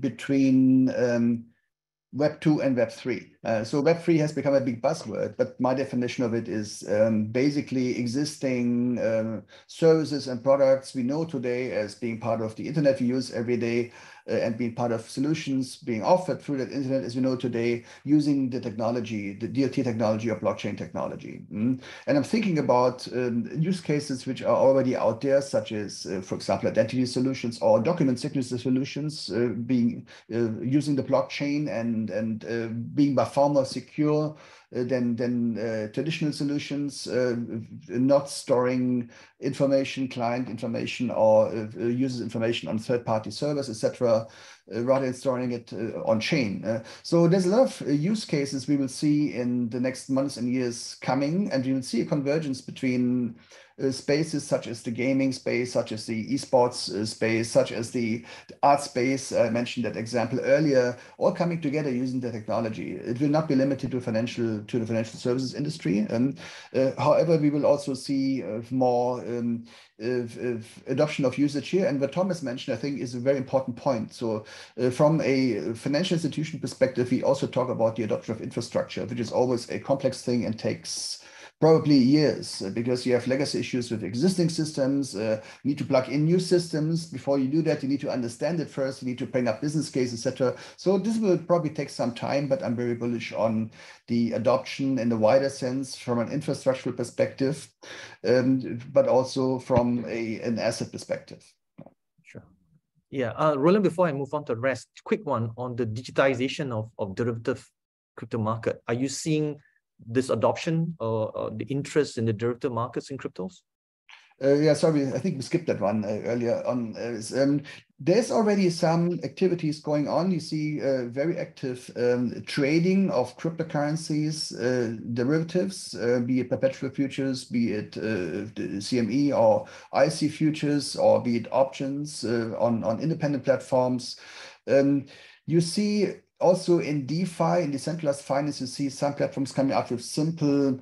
between Web 2 and Web 3. So Web 3 has become a big buzzword, but my definition of it is basically existing services and products we know today as being part of the internet we use every day, and being part of solutions being offered through that internet as we know today, using the technology, the DLT technology or blockchain technology. And I'm thinking about use cases which are already out there, such as, for example, identity solutions or document signature solutions being using the blockchain and being by far more secure than traditional solutions, not storing information, client information, or users information on third-party servers, etc., rather than storing it on chain. So there's a lot of use cases we will see in the next months and years coming, and we will see a convergence between spaces such as the gaming space, such as the esports space, such as the art space. I mentioned that example earlier, all coming together using the technology. It will not be limited to the financial services industry. However, we will also see more adoption of usage here. And what Thomas mentioned, I think, is a very important point. So from a financial institution perspective, we also talk about the adoption of infrastructure, which is always a complex thing and takes probably years, because you have legacy issues with existing systems. You need to plug in new systems. Before you do that, you need to understand it first. You need to bring up business case, etc. So this will probably take some time, but I'm very bullish on the adoption in the wider sense from an infrastructural perspective, but also from an asset perspective. Sure. Yeah, Roland, before I move on to the rest, quick one on the digitization of derivative crypto market. Are you seeing this adoption or the interest in the derivative markets in cryptos? Yeah, sorry, I think we skipped that one earlier on. There's already some activities going on. You see very active trading of cryptocurrencies, derivatives, be it perpetual futures, be it CME or IC futures, or be it options on independent platforms. You see also in DeFi, in decentralized finance, you see some platforms coming out with simple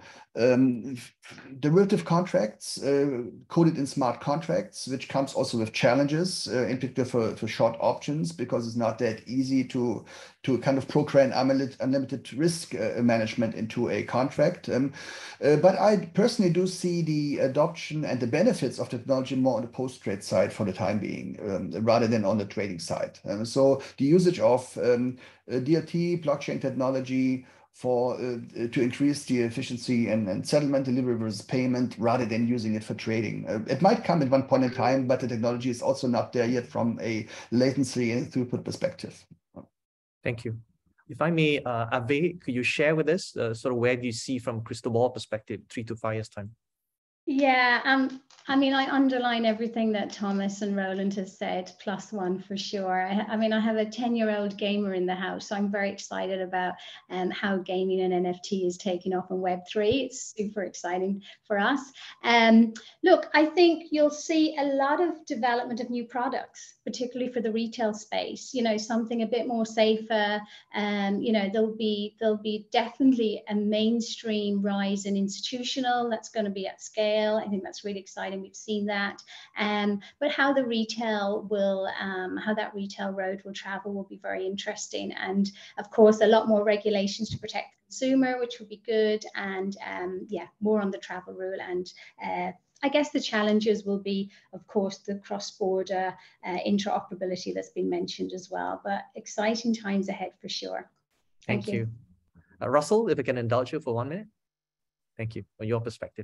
derivative contracts coded in smart contracts, which comes also with challenges, in particular for short options, because it's not that easy to kind of program unlimited risk management into a contract. But I personally do see the adoption and the benefits of technology more on the post-trade side for the time being, rather than on the trading side. So the usage of DLT, blockchain technology, to increase the efficiency and settlement, delivery versus payment, rather than using it for trading. It might come at one point in time, but the technology is also not there yet from a latency and throughput perspective. Thank you. If I may, Ave, could you share with us sort of where do you see from crystal ball perspective 3 to 5 years time? Yeah, I mean, I underline everything that Thomas and Roland has said, +1 for sure. I mean, I have a 10-year-old gamer in the house, so I'm very excited about how gaming and NFT is taking off in Web3. It's super exciting for us. Look, I think you'll see a lot of development of new products, particularly for the retail space, you know, something a bit more safer. You know, there'll be definitely a mainstream rise in institutional that's going to be at scale. I think that's really exciting. We've seen that. But how the retail will, how that retail road will travel will be very interesting. And of course, a lot more regulations to protect the consumer, which will be good. And yeah, more on the travel rule. And I guess the challenges will be, of course, the cross-border interoperability that's been mentioned as well. But exciting times ahead for sure. Thank you. Russell, if I can indulge you for 1 minute. Thank you. On your perspective.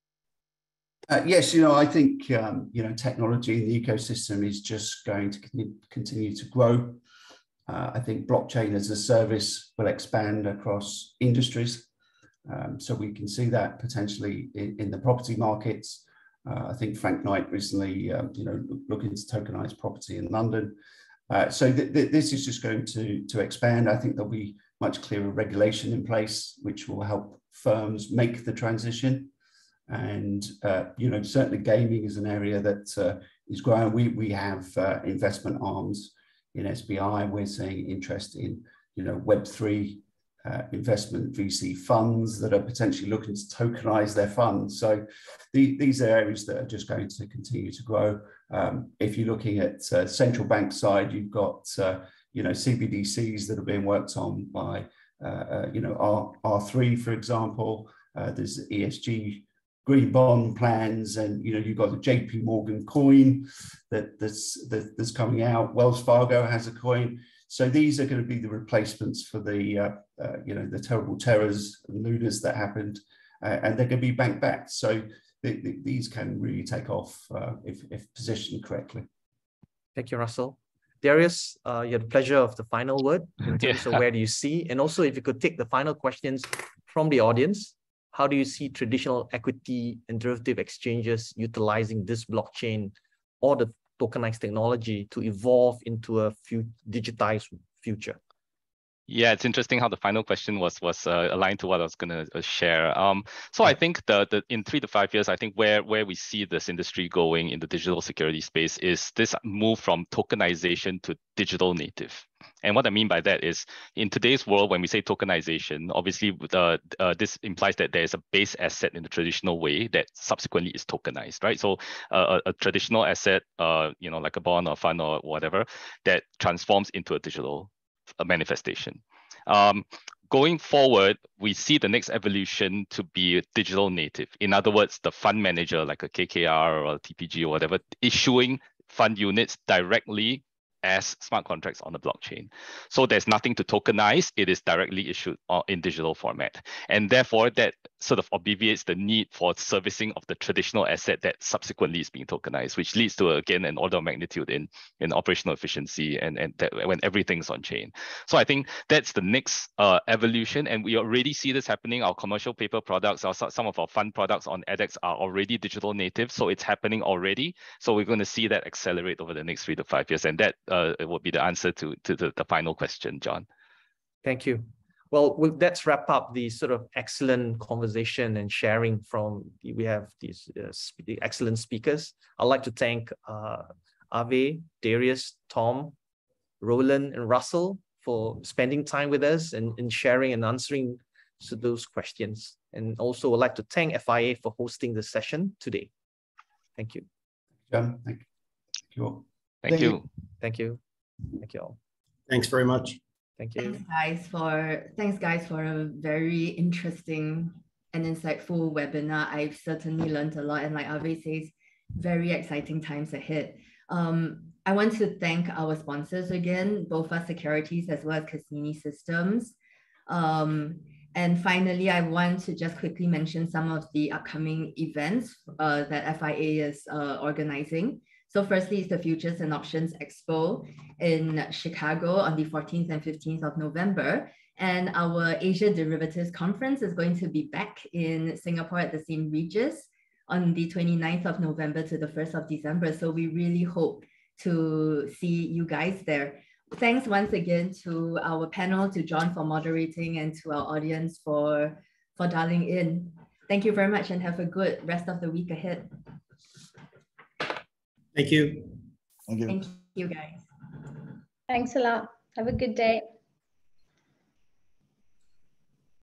Yes, you know, I think, you know, technology in the ecosystem is just going to continue to grow. I think blockchain as a service will expand across industries. So we can see that potentially in the property markets. I think Frank Knight recently, you know, looking to tokenize property in London. So this is just going to expand. I think there'll be much clearer regulation in place, which will help firms make the transition. And, you know, certainly gaming is an area that is growing. We have investment arms in SBI. We're seeing interest in Web3 investment VC funds that are potentially looking to tokenize their funds. So these are areas that are just going to continue to grow. If you're looking at central bank side, you've got CBDCs that are being worked on by R3, for example. There's ESG green bond plans, and you've got the JP Morgan coin that's coming out. Wells Fargo has a coin. So these are going to be the replacements for the terrible terrors and lunas that happened, and they're going to be bank backed. So these can really take off if positioned correctly. Thank you, Russell. Darius, you had the pleasure of the final word in terms of where do you see, and also if you could take the final questions from the audience. How do you see traditional equity and derivative exchanges utilizing this blockchain or the tokenized technology to evolve into a digitized future? Yeah, it's interesting how the final question was aligned to what I was going to share. So I think the in 3 to 5 years, I think where we see this industry going in the digital security space is this move from tokenization to digital native. And what I mean by that is, in today's world, when we say tokenization, obviously this implies that there is a base asset in the traditional way that subsequently is tokenized, right? So a traditional asset, like a bond or fund or whatever, that transforms into a digital manifestation. Going forward, we see the next evolution to be digital native. In other words, the fund manager, like a KKR or a TPG or whatever, issuing fund units directly as smart contracts on the blockchain. So there's nothing to tokenize. It is directly issued in digital format. And therefore, that sort of obviates the need for servicing of the traditional asset that subsequently is being tokenized, which leads to, again, an order of magnitude in operational efficiency and that when everything's on chain. So I think that's the next evolution. And we already see this happening. Our commercial paper products, some of our fund products on ADDX are already digital native. So it's happening already. So we're going to see that accelerate over the next 3 to 5 years. And that it would be the answer to the final question, John. Thank you. Well, let's wrap up the sort of excellent conversation and sharing from, we have these excellent speakers. I'd like to thank Ave, Darius, Tom, Roland, and Russell for spending time with us and sharing and answering those questions. And also I'd like to thank FIA for hosting the session today. Thank you. John, thank you all. Thank you. Thank you. Thank you all. Thanks very much. Thank you. Thanks guys for a very interesting and insightful webinar. I've certainly learned a lot, and like Ave says, very exciting times ahead. I want to thank our sponsors again, BofA Securities as well as Cassini Systems. And finally, I want to just quickly mention some of the upcoming events that FIA is organizing. So firstly, it's the Futures and Options Expo in Chicago on the 14th and 15th of November. And our Asia Derivatives Conference is going to be back in Singapore at the St. Regis on the 29th of November to the 1st of December. So we really hope to see you guys there. Thanks once again to our panel, to John for moderating, and to our audience for dialing in. Thank you very much and have a good rest of the week ahead. Thank you. Thank you. Thank you, guys. Thanks a lot. Have a good day.